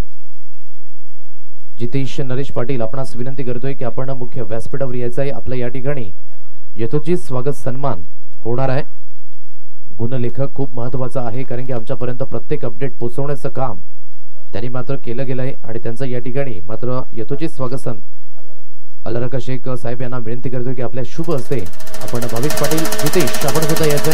जितेश नरेश पाटील आपणास विनंती करतोय की आपण मुख्य व्यासपीठावर यायचं आहे। आपल्या या ठिकाणी यथोचित स्वागत सन्मान होणार आहे। गुणलेखक खूप महत्त्वाचा आहे कारण की आमच्यापर्यंत प्रत्येक अपडेट पोहोचवण्याचं काम त्यांनी मात्र केलं गेलं आहे आणि त्यांचा या ठिकाणी मात्र यथोचित स्वागत सन्मान अल्लारका शेख साहेब यांना विनंती करतो की आपल्या शुभ हस्ते आपण भाविश पाटील जितेश आपण सुद्धा यायचंय।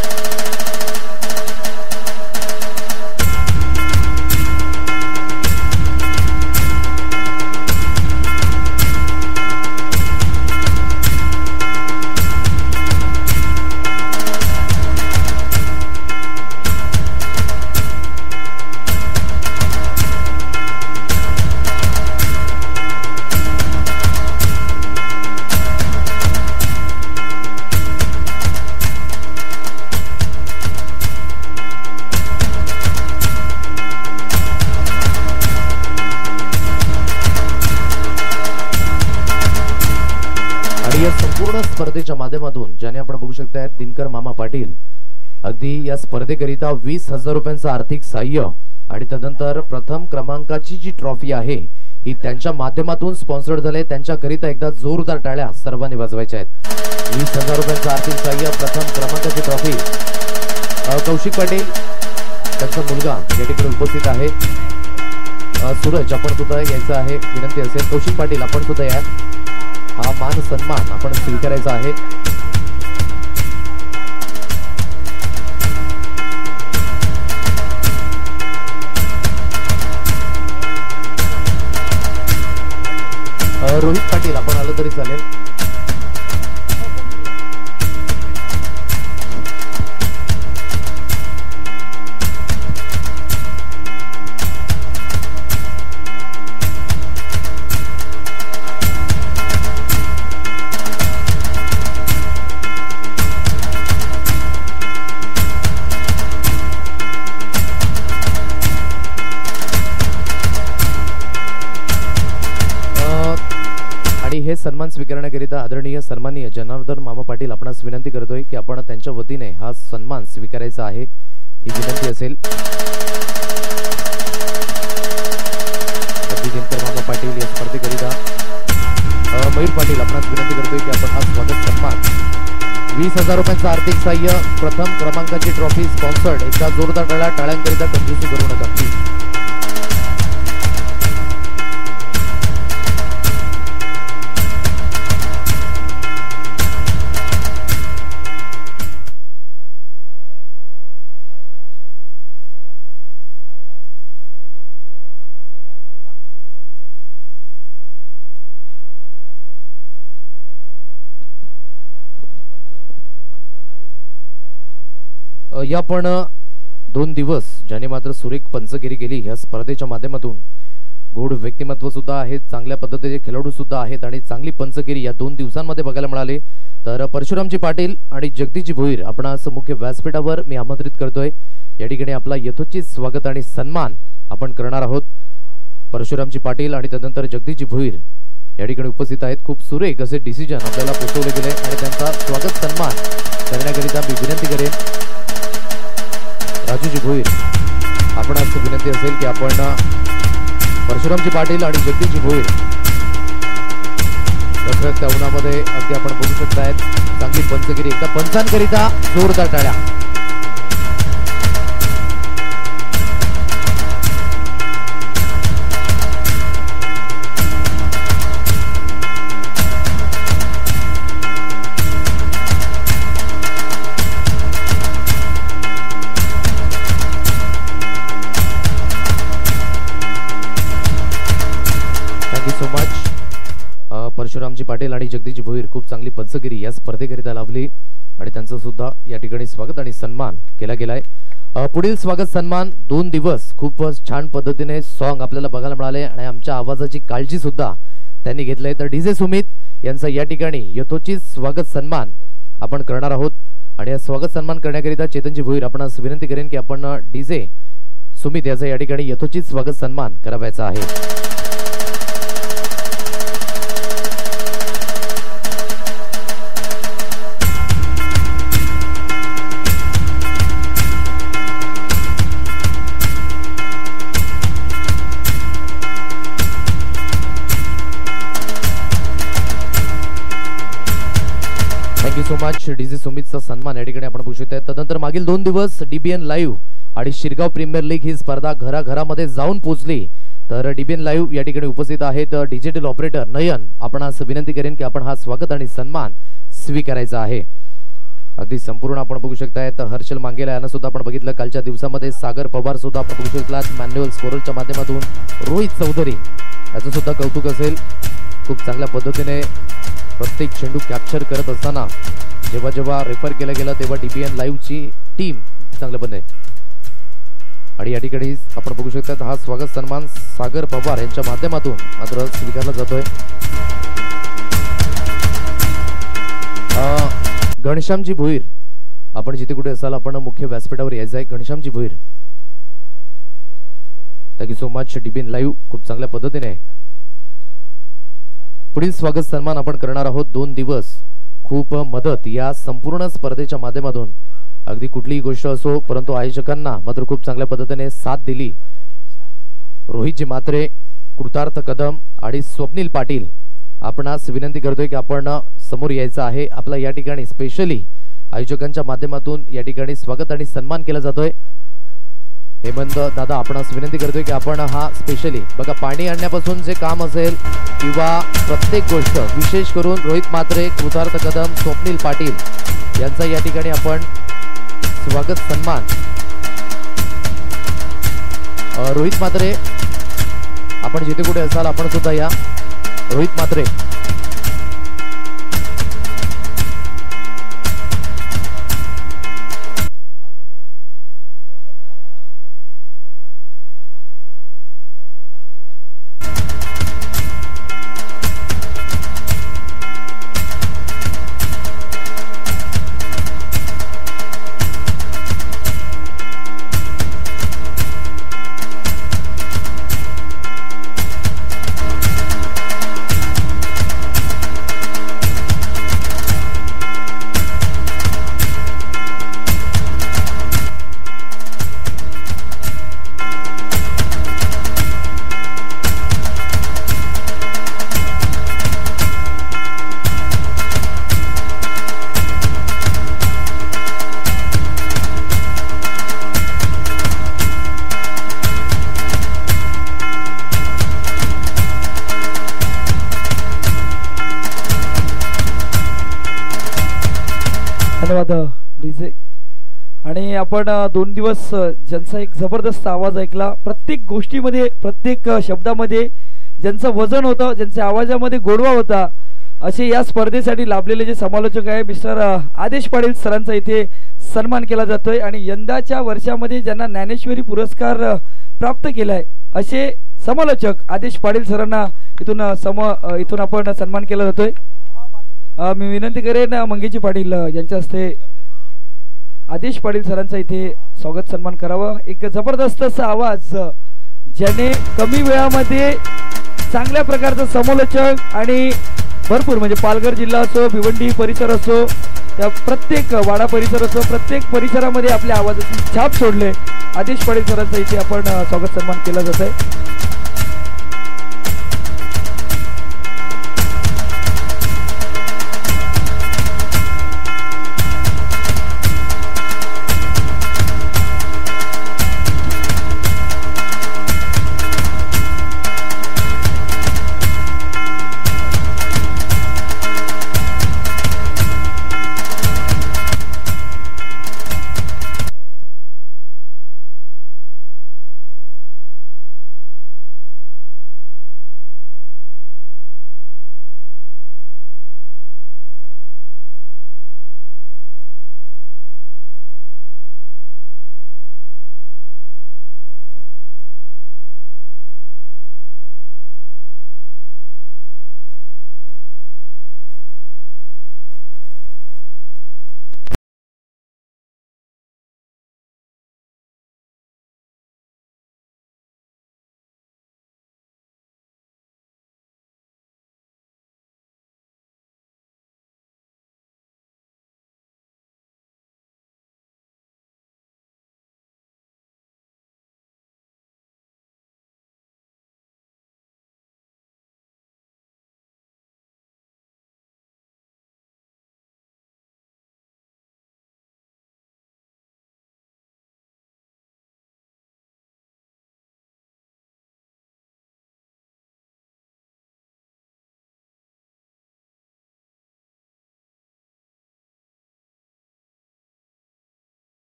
संपूर्ण स्पर्धेच्या माध्यमातून ज्याने आपण बघू शकता दिनकर मामा पाटील अगदी या स्पर्धेकरिता वीस हजार रुपयांचं आर्थिक सहाय्य आणि तदनंतर प्रथम क्रमांकाची जी ट्रॉफी आहे ही त्यांच्या माध्यमातून स्पॉन्सर्ड झाले। त्यांच्याकरिता एकदा जोरदार टाळ्या सर्वांनी वाजवायच्या आहेत। वीस हजार रुपयांचं आर्थिक सहाय्य प्रथम क्रमांकाची ट्रॉफी कौशिक पाटील त्यांचा मुलगा या ठिकाणी उपस्थित आहे। सूरज आपण सुद्धा यायचं आहे विनंती असेल। कौशिक पाटील आपण सुद्धा या हा मान सन्मान आपण स्वीकारायचा आहे। रोहित पाटील आपण आलं तरी चालेल। हे सन्मान स्वीकारण्याकरिता आदरणीय सन्माननीय जनार्दन मामा पाटील आपणास विनंती करतोय की आपण त्यांच्या वतीने हा सन्मान स्वीकारायचा आहे ही विनंती असेल। दिनकर मामा पाटील या स्पर्धेकरिता मयूर पाटील आपणास विनंती करतोय की आपण हा स्वागत सन्मान वीस हजार रुपयांचं आर्थिक सहाय्य प्रथम क्रमांकाची ट्रॉफी स्पॉन्सर्ड एकदा जोरदार टाळ्या टाळ्यांकरिता कंजूसी करू नका प्लीज। या पण दोन दिवस ज्याने मात्र सुरेख पंचगिरी केली या स्पर्धेच्या माध्यमातून गोड व्यक्तिमत्व सुद्धा आहेत चांगल्या पद्धतीचे खेळाडू सुद्धा आहेत आणि चांगली पंचगिरी या दोन दिवसांमध्ये बघायला मिळाले। तर परशुरामजी पाटील आणि जगदीशजी भोईर आपणास मुख्य व्यासपीठावर मी आमंत्रित करतोय। या ठिकाणी आपला यथोचित स्वागत आणि सन्मान आपण करणार आहोत। परशुरामजी पाटील आणि तदनंतर जगदीशजी भोईर या ठिकाणी उपस्थित आहेत। खूप सुरेख असे डिसिजन आपल्याला पोहोचवले गेले आणि त्यांचा स्वागत सन्मान करण्याकरिता मी विनंती करेन राजूजी भोईर आपणास विनंती असेल की आपण परशुरामजी पाटील आणि जगदीशजी भोईर रखरखत्या उन्हामध्ये अगदी आपण बघू शकतायत चांगली पंचगिरी एकदा पंचांकरिता जोरदार टाळ्या। Thank you so much. Parshuramji Patil आणि जगदीशजी भोईर खूप चांगली पंचगिरी या स्पर्धेकरिता लाभली आणि त्यांचं सुद्धा या ठिकाणी स्वागत आणि सन्मान केला गेलाय. पुढील स्वागत सन्मान दोन दिवस खूप छान पद्धतीने सॉन्ग आपल्याला बघायला मिळाले आणि आमच्या आवाजाची काळजी सुद्धा त्यांनी घेतलंय. तर डीजे सुमित यांचा या ठिकाणी यथोचित स्वागत सन्मान आपण करणार आहोत आणि या स्वागत सन्मान करण्याकरिता चेतनजी भोईर आपणास विनंती करेन की आपण डीजे सुमित याचा या ठिकाणी यथोचित स्वागत सन्मान करावायचा आहे. So much. डीजे सुमितचा सन्मान या ठिकाणी आपण बघू शकतो. तदनंतर मागील दोन दिवस डीबीएन लाईव्ह आणि शिरगाव प्रीमियर लीग ही स्पर्धा घराघरामध्ये जाऊन पोहोचली. तर डीबीएन लाईव्ह या ठिकाणी उपस्थित आहेत डिजिटल ऑपरेटर नयन. आपणास विनंती करेन की आपण हा स्वागत आणि सन्मान स्वीकारायचा आहे. अगदी संपूर्ण आपण बघू शकताय. तर हर्षल मांगेला यांना सुद्धा आपण बघितलं कालच्या दिवसामध्ये. सागर पवार सुद्धा आपण बघू शकलात मॅन्युअल स्कोरलच्या माध्यमातून. रोहित चौधरी याचं सुद्धा कौतुक असेल. खूप चांगल्या पद्धतीने प्रत्येक चेंडू कॅप्चर करत असताना जेव्हा जेव्हा रेफर केलं गेलं तेव्हा डीबीएन लाईव्हची टीम चांगलं बनते. आणि या ठिकाणी आपण बघू शकता हा स्वागत सन्मान सागर पवार यांच्या माध्यमातून मात्र स्वीकारला जातोय. घनश्यामजी भोईर आपण जिथे कुठे असाल आपण मुख्य व्यासपीठावर यायचं आहे. Ghanshyamji Bhoir thank you so much. DBN live खूप चांगल्या पद्धतीने पुढील स्वागत सन्मान आपण करणार आहोत. दोन दिवस खूप मदत या संपूर्ण स्पर्धेच्या माध्यमातून अगदी कुठलीही गोष्ट असो परंतु आयोजकांना मात्र खूप चांगल्या पद्धतीने साथ दिली. रोहितजी मात्रे, कृतार्थ कदम आणि स्वप्नील पाटील आपणास विनंती करतोय की आपण समोर यायचं आहे. आपला या ठिकाणी स्पेशली आयोजकांच्या माध्यमातून या ठिकाणी स्वागत आणि सन्मान केला जातोय. हेमंत दादा आपणास विनंती करतोय की आपण हा स्पेशली बघा पाणी आणण्यापासून जे काम असेल किंवा प्रत्येक गोष्ट विशेष करून रोहित मात्रे, कृतार्थ कदम, स्वप्नील पाटील यांचा या ठिकाणी आपण स्वागत सन्मान. रोहित मात्रे आपण जिथे कुठे असाल आपण सुद्धा या. रोहित मात्रे धन्यवाद डीजे. आणि आपण दोन दिवस ज्यांचा एक जबरदस्त आवाज ऐकला, प्रत्येक गोष्टीमध्ये प्रत्येक शब्दामध्ये ज्यांचं वजन होतं, ज्यांच्या आवाजामध्ये गोडवा होता, असे या स्पर्धेसाठी लाभलेले जे समालोचक आहे मिस्टर आदेश पाटील सरांचा इथे सन्मान केला जातोय. आणि यंदाच्या वर्षामध्ये ज्यांना ज्ञानेश्वरी पुरस्कार प्राप्त केलाय असे समालोचक आदेश पाटील सरांना इथून सम इथून आपण सन्मान केला जातोय. मी विनंती करेन मंगेजी पाटील यांच्या हस्ते आदेश पाटील सरांचा इथे स्वागत सन्मान करावं. एक जबरदस्त असा आवाज ज्याने कमी वेळामध्ये चांगल्या प्रकारचं समालोचक आणि भरपूर म्हणजे पालघर जिल्हा असो, भिवंडी परिसर असो, त्या प्रत्येक वाडा परिसर असो, प्रत्येक परिसरामध्ये आपल्या आवाजाची छाप सोडले. आदेश पाटील सरांचा इथे आपण स्वागत सन्मान केला जात आहे.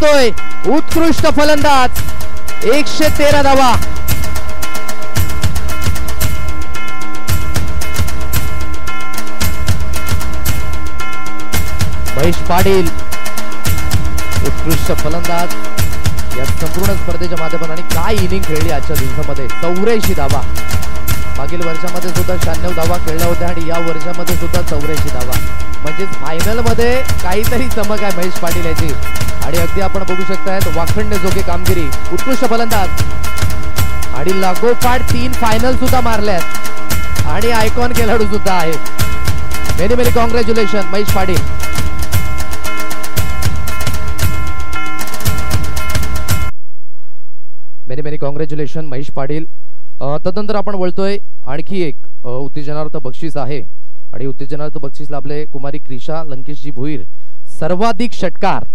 करतोय उत्कृष्ट फलंदाज, एकशे तेरा धावा. महेश पाटील उत्कृष्ट फलंदाज या संपूर्ण स्पर्धेच्या माध्यमातून. आणि काय इनिंग खेळली आजच्या दिवसामध्ये, चौऱ्याऐंशी धावा. मागील वर्षामध्ये सुद्धा शहाण्णव धावा खेळल्या होत्या आणि या वर्षामध्ये सुद्धा चौऱ्याऐंशी धावा. म्हणजे फायनल मध्ये काहीतरी चमक आहे महेश पाटील याची. आणि अगदी आपण बघू शकतायत वाखणण्याजोगी कामगिरी, उत्कृष्ट फलंदाज. आणि लागोपाठ तीन फायनल सुद्धा मारल्यात आणि आयकॉन खेळाडू सुद्धा आहे. Many many congratulation Mahesh Patil. Many many congratulation Mahesh Patil. तदनंतर आपण बोलतोय आणखी एक उत्तेजनार्थ बक्षीस आहे आणि उत्तेजनार्थ बक्षीस लाभले कुमारी क्रिशा लंकेशजी भुईर, सर्वाधिक षटकार.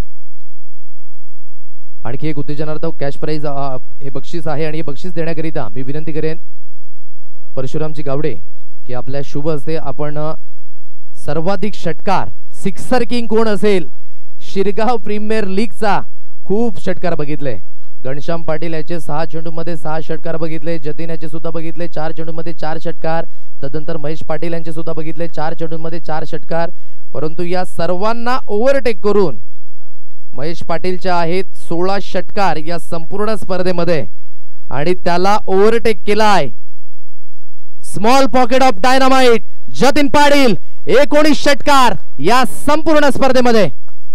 आणखी एक उत्तेजनार्थ कॅश प्राइज हे बक्षीस आहे. आणि हे बक्षीस देण्याकरिता मी विनंती करेन परशुरामजी गावडे की आपल्या शुभ हस्ते आपण सर्वाधिक षटकार सिक्सर किंग कोण असेल, शिरगाव प्रीमियर लीगचा खूप षटकार बघितले. घनश्याम पाटील याचे सहा चेंडूमध्ये सहा षटकार बघितले, जतीन याचे सुद्धा बघितले चार चेंडूमध्ये चार षटकार. तदनंतर महेश पाटील यांचे सुद्धा बघितले चार चेंडूमध्ये चार षटकार. परंतु या सर्वांना ओव्हरटेक करून महेश पाटीलच्या आहेत सोळा षटकार या संपूर्ण स्पर्धेमध्ये. आणि त्याला ओव्हरटेक केलाय small pocket of dynamite Jatin Patil, एकोणीस षटकार या संपूर्ण स्पर्धेमध्ये.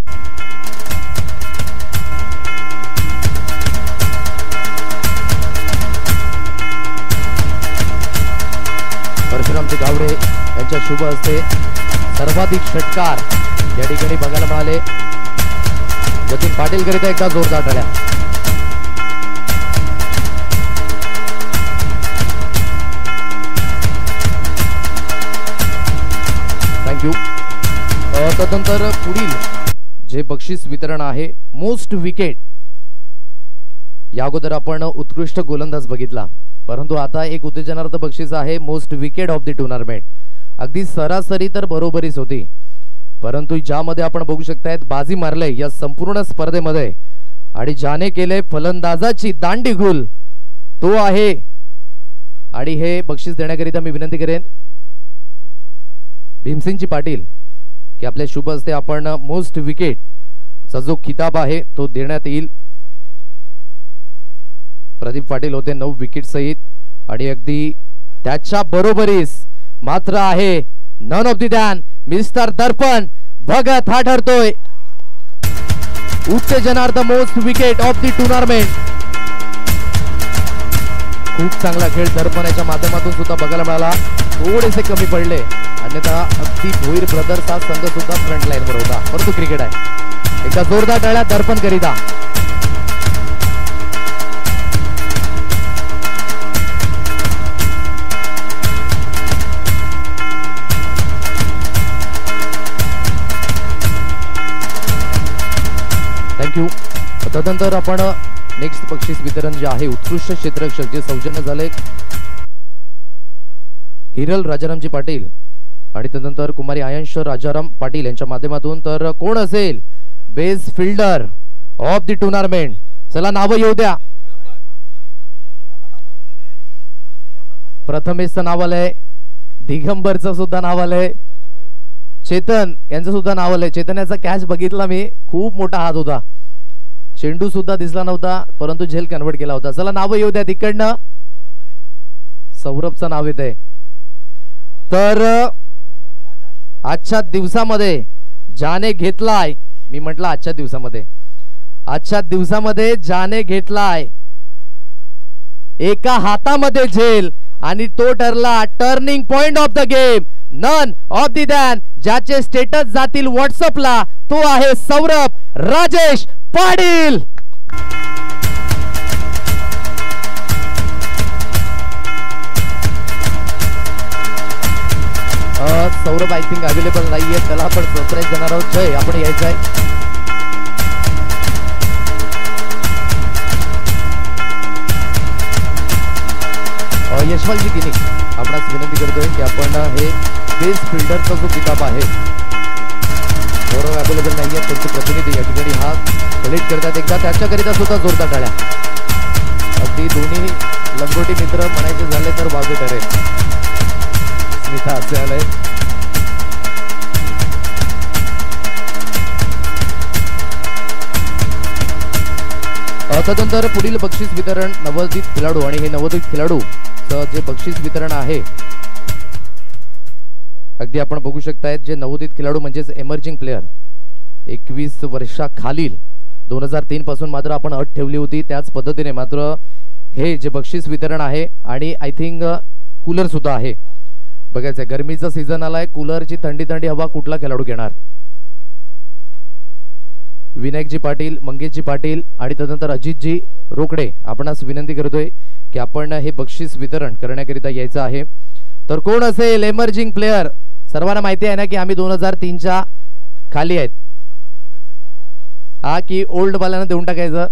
परशुरामजी गावडे यांच्या शुभ हस्ते सर्वाधिक षटकार या ठिकाणी बघायला मिळाले. जतीन पाटील करिता एकदा जोरदार टाळ्या. थँक्यू. तदनंतर पुढील जे बक्षीस वितरण आहे मोस्ट विकेट. या अगोदर आपण उत्कृष्ट गोलंदाज बघितला, परंतु आता एक उत्तेजनार्थ बक्षीस आहे most wicket of the tournament. अगदी सरासरी तर बरोबरीच होती, परंतु ज्यामध्ये आपण बघू शकतायत बाजी मारले या संपूर्ण स्पर्धेमध्ये आणि ज्याने केले फलंदाजाची दांडी गुल तो आहे. आणि हे बक्षीस देण्याकरिता मी विनंती करेन भीमसिंगजी पाटील की आपल्या शुभ हस्ते आपण मोस्ट विकेट चा जो किताब आहे तो देण्यात येईल. प्रदीप पाटील होते नऊ विकेट सहित. आणि अगदी त्याच्या बरोबरीस मात्र आहे none of the than mister Darpan Bhagat. हा ठरतोय उत्तेजनार्थ most wicket of the tournament. खूप चांगला खेळ दर्पणाच्या माध्यमातून सुद्धा बघायला मिळाला. थोडेसे कमी पडले, अन्यथा अगदी भोईर ब्रदर्स हा संघ सुद्धा फ्रंट लाईन वर होता. परंतु क्रिकेट आहे, एकदा जोरदार टाळ्या दर्पण करिता. थँक्यू. तदनंतर आपण नेक्स्ट बक्षीस वितरण जे आहे उत्कृष्ट क्षेत्ररक्षक जे सौजन्य झाले हिरल राजारामजी पाटील आणि तदनंतर कुमारी आयंश राजाराम पाटील यांच्या माध्यमातून. तर कोण असेल best fielder of the tournament, चला नाव येऊ द्या. प्रथमेशचं नाव आलंय, दिगंबरचं सुद्धा नाव आलंय, चेतन यांचं सुद्धा नाव आलंय. चेतन याचा कॅच बघितला मी, खूप मोठा हात होता, चेंडू सुद्धा दिसला नव्हता परंतु झेल कन्वर्ट केला होता. चला नाव येऊ द्या. तिकडनं सौरभचं नाव येतंय. तर आजच्या दिवसामध्ये ज्याने घेतलाय, मी म्हटलं आजच्या दिवसामध्ये आजच्या दिवसामध्ये ज्याने घेतलाय एका हातामध्ये झेल आणि तो ठरला turning point of the game, none of the than, ज्याचे स्टेटस जातील व्हॉट्सअपला तो आहे Saurabh Rajesh Patil. Saurabh I think available नाहीये, त्याला आपण सरप्राईज देणार आहोत. जय आपण यायचं आहे. यशपालजी गिनी आपणास विनंती करतोय की आपण हे बेस्ट फिल्डरचा जो किताब आहे गौरव अवेलेबल नाही आहे, त्यांचे प्रतिनिधी या ठिकाणी हा कलेक्ट करतात. एकदा त्याच्याकरिता सुद्धा जोरदार टाळ्या. अगदी दोन्ही लंगोटी मित्र म्हणायचे झाले तर वागे ठरेल. स्मिता असे आलंय. तदनंतर पुढील बक्षीस वितरण नवोदित खेळाडू आणि हे नवोदित खेळाडू जे बक्षीस वितरण आहे अगदी आपण बघू शकतायत. जे नवोदित खेळाडू म्हणजेच एमर्जिंग प्लेयर एकवीस वर्षाखालील दोन हजार तीन पासून मात्र आपण अट ठेवली होती. त्याच पद्धतीने मात्र हे जे बक्षीस वितरण आहे आणि आय थिंक कूलर सुद्धा आहे. बघायचं गरमीचा सीझन आलाय, कूलरची थंडी थंडी हवा कुठला खेळाडू घेणार. विनायकजी पाटील, मंगेशजी पाटील आणि त्यानंतर अजितजी रोकडे आपणास विनंती करतोय की आपण हे बक्षीस वितरण करण्याकरिता यायचं आहे. तर कोण असेल एमर्जिंग प्लेयर? सर्वांना माहिती आहे ना की आम्ही दोन हजार तीनच्या खाली आहेत. हा की ओल्ड वाल्यांना देऊन टाकायचं.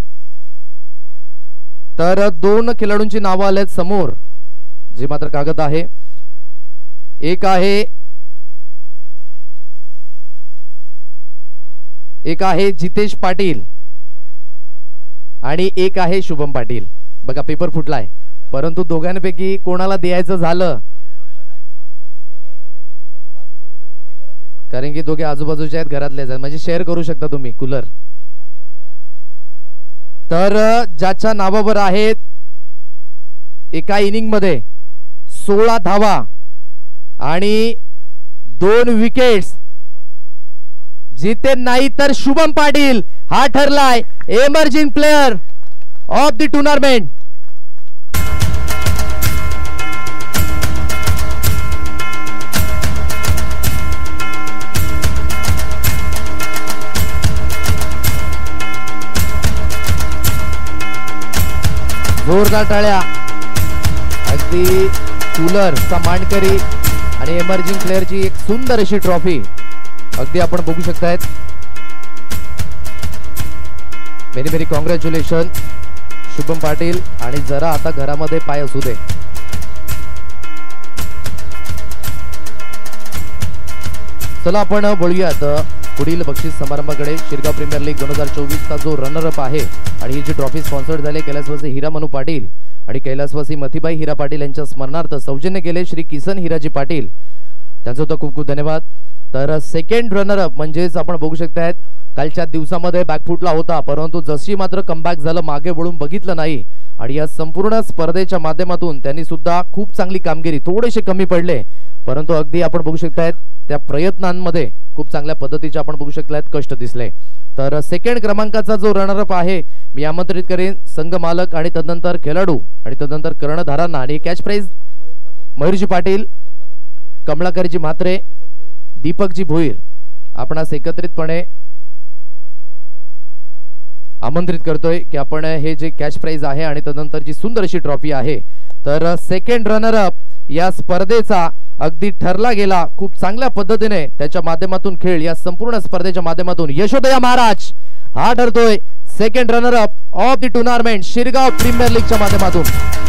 तर दोन खेळाडूंची नावं आलेत समोर, जे मात्र कागद आहे. एक आहे एक आहे जितेश पाटील आणि एक आहे शुभम पाटील. बघा पेपर फुटलाय, परंतु दोघांपैकी कोणाला द्यायचं झालं, कारण की दोघे आजूबाजूचे आहेत, घरातले आहेत, म्हणजे शेअर करू शकता तुम्ही कूलर. तर ज्याच्या नावावर आहेत एका इनिंग मध्ये सोळा धावा आणि दोन विकेट्स, जिते नाही तर शुभम पाटील हा ठरलाय emerging player of the tournament. जोरदार टाळ्या. अगदी कूलरचा मानकरी आणि एमर्जिंग प्लेयरची एक सुंदर अशी ट्रॉफी अगदी आपण बघू शकतायत. Many many congratulation Shubham Patil. आणि जरा आता घरामध्ये पाय असू दे. चला आपण बोलूयात पुढील बक्षीस समारंभाकडे. शिरगाव प्रीमियर लीग दोन हजार चोवीस चा जो रनर अप आहे आणि ही जी ट्रॉफी स्पॉन्सर्ड झाली कैलासवासी हिरा मनू पाटील आणि कैलासवासी मथीबाई हिरा पाटील यांच्या स्मरणार्थ सौजन्य केले श्री किसन हिराजी पाटील, त्यांचा सुद्धा खूप खूप धन्यवाद. तर सेकंड रनर अप म्हणजेच आपण बघू शकतायत कालच्या दिवसामध्ये बॅकफुटला होता, परंतु जशी मात्र कमबॅक झालं, मागे वळून बघितलं नाही आणि या संपूर्ण स्पर्धेच्या माध्यमातून त्यांनी सुद्धा खूप चांगली कामगिरी, थोडेसे कमी पडले परंतु अगदी आपण बघू शकतायत त्या प्रयत्नांमध्ये खूप चांगल्या पद्धतीचे आपण बघू शकलात कष्ट दिसले. तर सेकंड क्रमांकाचा जो रनर अप आहे मी आमंत्रित करेन संघ मालक आणि तदनंतर खेळाडू आणि तदनंतर कर्णधारांना. आणि कॅच प्राइज मयूरजी पाटील, कमलाकरजी म्हात्रे, दीपकजी भोईर आपणास एकत्रितपणे आमंत्रित करतोय की आपण हे जे कॅश प्राइज आहे आणि तदनंतर जी सुंदर अशी ट्रॉफी आहे. तर सेकंड रनर अप या स्पर्धेचा अगदी ठरला गेला. खूप चांगल्या पद्धतीने त्याच्या माध्यमातून खेळ या संपूर्ण स्पर्धेच्या माध्यमातून यशोदया महाराज हा ठरतोय second runner up of the tournament Shirgaon premier लीगच्या माध्यमातून.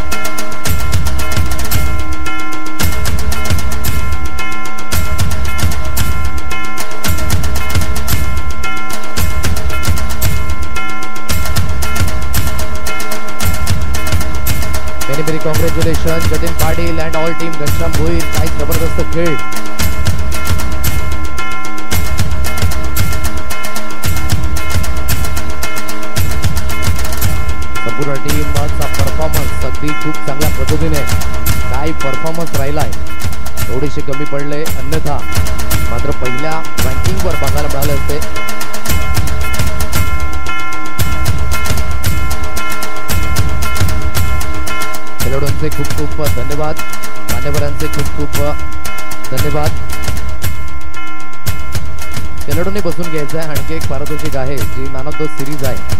Very very congratulations Jatin Patil and all team. Ghanshyam Bhoir काय जबरदस्त खेळ. संपूर्ण टीमचा परफॉर्मन्स अगदी खूप चांगल्या पद्धतीने काय परफॉर्मन्स राहिलाय. थोडेसे कमी पडले, अन्यथा मात्र पहिल्या रँकिंग वर बघायला मिळाले असते. खेळाडूंचे खूप खूप धन्यवाद, मान्यवरांचे खूप खूप धन्यवाद. खेळाडूंनी बसून घ्यायचं आहे. आणखी एक पारितोषिक आहे जी मॅन ऑफ द सिरीज आहे.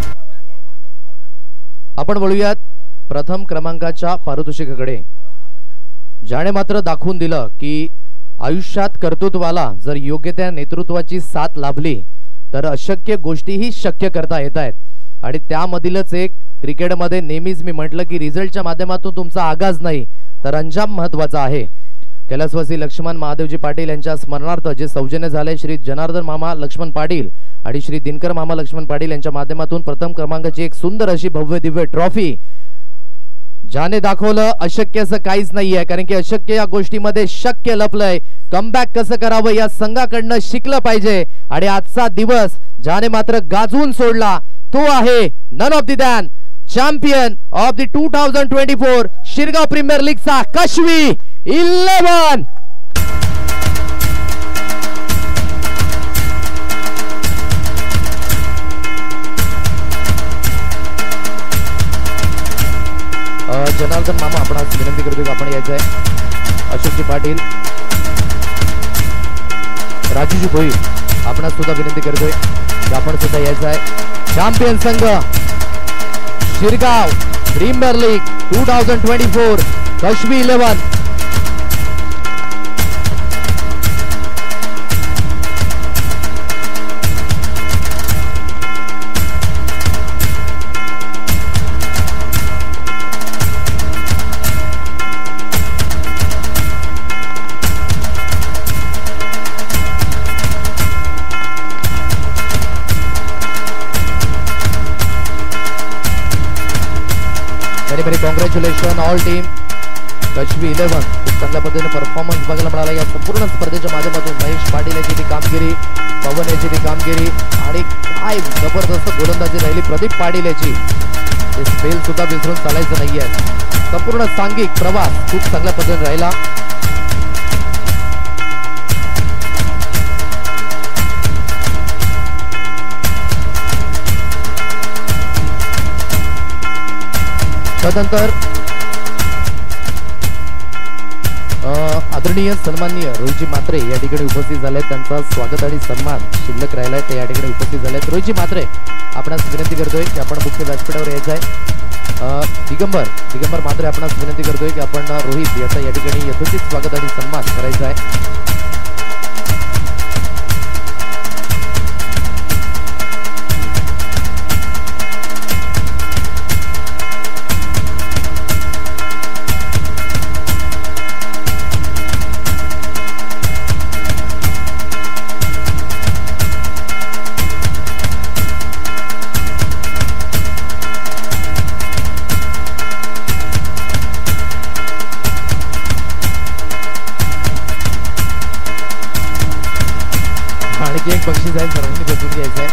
आपण बोलूयात प्रथम क्रमांकाच्या पारितोषिकाकडे. ज्याने मात्र दाखवून दिलं की आयुष्यात कर्तृत्वाला जर योग्य त्या नेतृत्वाची साथ लाभली तर अशक्य गोष्टीही शक्य करता येत आहेत. आणि त्यामधीलच एक क्रिकेटमध्ये नेहमीच मी म्हटलं की रिझल्टच्या माध्यमातून तुमचा आगाज नाही तर अंजाम महत्वाचा आहे. कैलासवासी लक्ष्मण महादेवजी पाटील यांच्या स्मरणार्थ जे सौजन्य झाले श्री जनार्दन मामा लक्ष्मण पाटील आणि श्री दिनकर मामा लक्ष्मण पाटील यांच्या माध्यमातून प्रथम क्रमांकाची एक सुंदर अशी भव्य दिव्य ट्रॉफी ज्याने दाखवलं अशक्य असं काहीच नाहीये, कारण की अशक्य या गोष्टीमध्ये शक्य लपलंय. कमबॅक कसं करावं या संघाकडनं शिकलं पाहिजे आणि आजचा दिवस ज्याने मात्र गाजवून सोडला तो आहे none of the than champion of the two thousand twenty four Shirgaon premier लीगचा कशवी इलेव्हन. जनार्दन मामा आपण विनंती करतो की आपण यायचं आहे. अशोकजी पाटील राजूजी भोई आपण सुद्धा विनंती करतोय की आपण सुद्धा यायचं आहे. चॅम्पियन संघ Shirgaon premier league two thousand twenty four Kashvi eleven. Congratulation all team. Kashvi eleven खूप चांगल्या पद्धतीने परफॉर्मन्स बघायला मिळाला या संपूर्ण स्पर्धेच्या माध्यमातून. महेश पाटील याची ती कामगिरी, पवन याची ती कामगिरी आणि काय जबरदस्त गोलंदाजी राहिली प्रदीप पाटील याची. ते स्पेल सुद्धा विसरून चालायचं नाहीये. संपूर्ण सांघिक प्रवास खूप चांगल्या पद्धतीने राहिला. तदनंतर आदरणीय सन्माननीय रोहितजी म्हात्रे या ठिकाणी उपस्थित झाले. त्यांचा स्वागत आणि सन्मान शिल्लक राहिलाय ते या ठिकाणी उपस्थित झाले. रोहितजी म्हात्रे आपणास विनंती करतोय की आपण मुख्य व्यासपीठावर यायचं आहे. दिगंबर दिगंबर म्हात्रे आपणास विनंती करतोय की आपण रोहित याचा या ठिकाणी यथोचित स्वागत आणि सन्मान करायचा आहे. एक बक्षीस आहे, सर्वांनी बसून घ्यायचं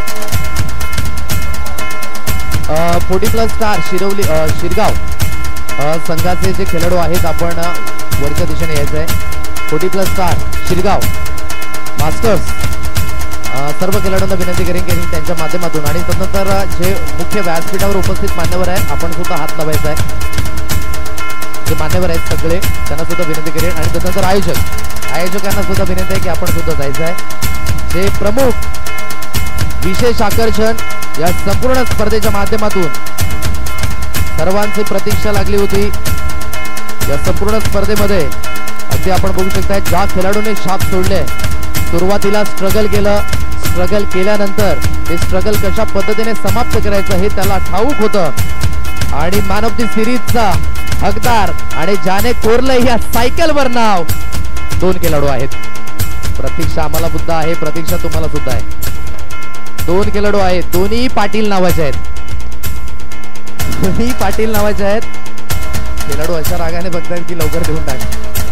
आहे. Forty plus star Shirvali Shirgaon संघाचे जे खेळाडू आहेत आपण वरच्या दिशेने यायचं आहे. Forty plus star Shirgaon masters सर्व खेळाडूंना विनंती करेन की त्यांच्या माध्यमातून आणि तदनंतर जे मुख्य व्यासपीठावर उपस्थित मान्यवर आहेत आपण सुद्धा हात लावायचा आहे. जे मान्यवर आहेत सगळे त्यांना सुद्धा विनंती करेन आणि तदनंतर आयोजक आयोजकांना सुद्धा विनंती आहे की आपण सुद्धा जायचं आहे. जे प्रमुख विशेष आकर्षण या संपूर्ण स्पर्धेच्या माध्यमातून सर्वांची प्रतीक्षा लागली होती. या संपूर्ण स्पर्धेमध्ये अगदी आपण बघू शकता ज्या खेळाडूंनी छाप सोडले, सुरुवातीला स्ट्रगल केलं, स्ट्रगल केल्यानंतर ते स्ट्रगल कशा पद्धतीने समाप्त करायचं हे त्याला ठाऊक होतं आणि मॅन ऑफ द सिरीजचा हकदार आणि ज्याने कोरलं या सायकलवर नाव दोन खेळाडू आहेत. प्रतीक्षा आम्हाला सुद्धा आहे, प्रतीक्षा तुम्हाला सुद्धा आहे. दोन खेळाडू आहेत, दोन्ही पाटील नावाचे आहेत. दोन्ही पाटील नावाचे आहेत. खेळाडू अशा रागाने बघतायत की लवकर देऊन टाक.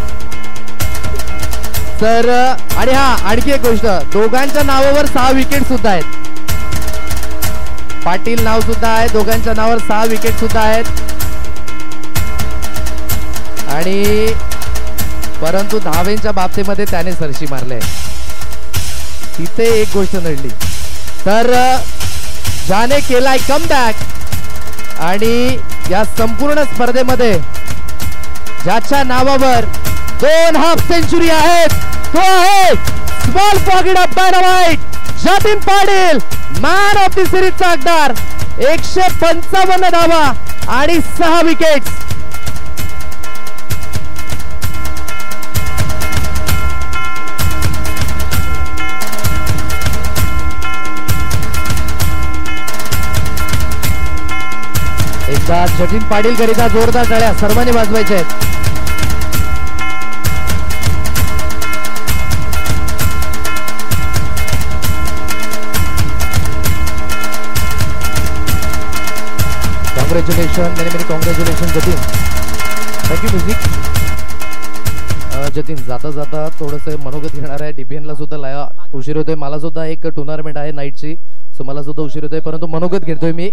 तर आणि हा आणखी एक गोष्ट, दोघांच्या नावावर सहा विकेट सुद्धा आहेत. पाटील नाव सुद्धा आहे, दोघांच्या नावावर सहा विकेट सुद्धा आहेत. आणि परंतु धावेंच्या बाबतीमध्ये त्याने सरशी मारले. तिथे एक गोष्ट नडली. तर ज्याने केलाय कमबॅक आणि या संपूर्ण स्पर्धेमध्ये ज्याच्या नावावर दोन हाफ सेंचुरी आहेत तो आहे small pocket of dynamite Jatin Patil, man of the सिरीजचा हकदार. एकशे पंचावन्न धावा आणि सहा विकेट. एकदा जतीन पाटील करिता जोरदार टाळ्या सर्वांनी वाजवायच्या आहेत. Congratulation, many many congratulation Jatin. Thank you music. Jatin, जाता जाता थोडंसं मनोगत घेणार आहे. डीबीएनला सुद्धा लाया उशीर होतोय, मला सुद्धा एक टुर्नामेंट आहे नाईटची, सो मला सुद्धा उशीर होतोय, परंतु मनोगत घेतोय मी.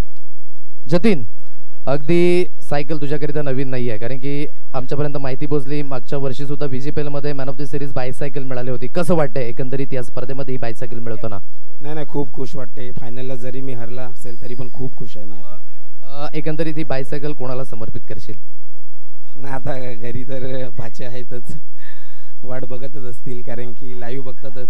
जतीन, अगदी सायकल तुझ्याकरिता नवीन नाही आहे, कारण की आमच्यापर्यंत माहिती पोहोचली मागच्या वर्षी सुद्धा व्हीजीपीएल मध्ये man of the series bicycle मिळाली होती. कसं वाटतंय एकंदरीत या स्पर्धेमध्ये ही बायसायकल मिळवताना? नाही नाही, खूप खुश वाटते. फायनलला जरी मी हरला असेल तरी पण खूप खुश आहे मी आता. एकंदरीत ही बायसायकल कोणाला समर्पित करशील? नाही, आता घरी तर भाचे आहेतच, वाट बघतच असतील, कारण की लाईव्ह बघतातच.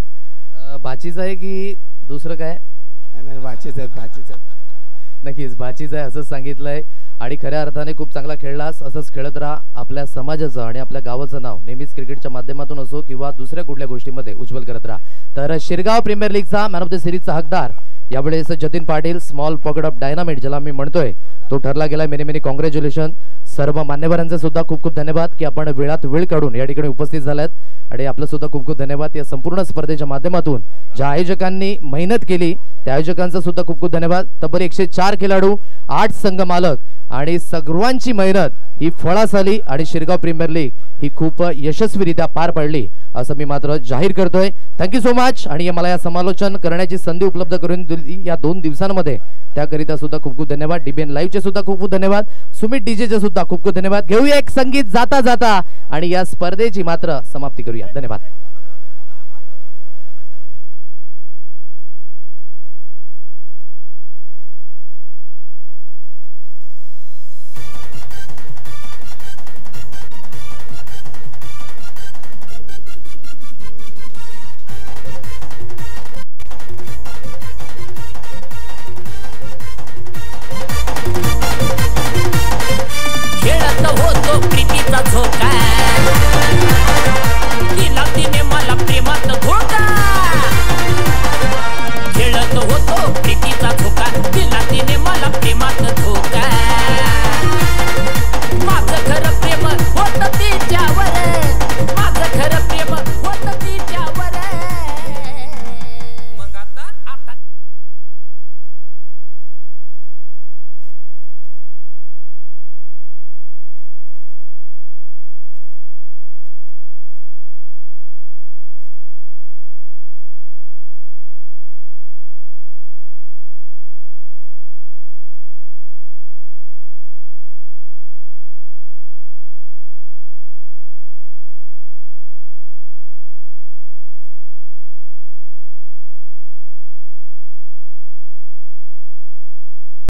भाचीच आहे की दुसरं काय? नाही, भाचेच आहेत, भाचेच आहेत. नक्कीच भाचीच आहे असंच सांगितलंय. आणि खऱ्या अर्थाने खूप चांगला खेळलास, असंच खेळत राहा. आपल्या समाजाचं आणि आपल्या गावाचं नाव नेहमीच क्रिकेटच्या माध्यमातून असो किंवा दुसऱ्या कुठल्या गोष्टीमध्ये उज्ज्वल करत राहा. तर शिरगाव प्रीमियर लीगचा मॅन ऑफ द सिरीजचा हकदार यावेळेस Jatin Patil, small pocket of dynamite ज्याला मी म्हणतोय, तो ठरला गेला. Many many congratulation. सर्व मान्यवरांचे सुद्धा खूप खूप धन्यवाद की आपण वेळात वेळ काढून या ठिकाणी उपस्थित झालात. आणि आपलं सुद्धा खूप खूप धन्यवाद या संपूर्ण स्पर्धेच्या माध्यमातून ज्या आयोजकांनी मेहनत केली त्या आयोजकांचा सुद्धा खूप खूप धन्यवाद. तब्बल एकशे चार खेळाडू, आठ संघ मालक आणि सर्वांची मेहनत ही फळास आली आणि शिरगाव प्रीमियर लीग ही खूप यशस्वीरित्या पार पडली असं मी मात्र जाहीर करतोय. Thank you so much. आणि मला या समालोचन करण्याची संधी उपलब्ध करून दिली या दोन दिवसांमध्ये, त्याकरिता सुद्धा खूप खूप धन्यवाद. डीबीएन लाईव्हचे सुद्धा खूप खूप धन्यवाद. सुमित डीजेचे सुद्धा खूप खूप धन्यवाद. घेऊया एक संगीत जाता जाता आणि या स्पर्धेची मात्र समाप्ती करूया. धन्यवाद. खेळत होतो प्रीतीचा झोका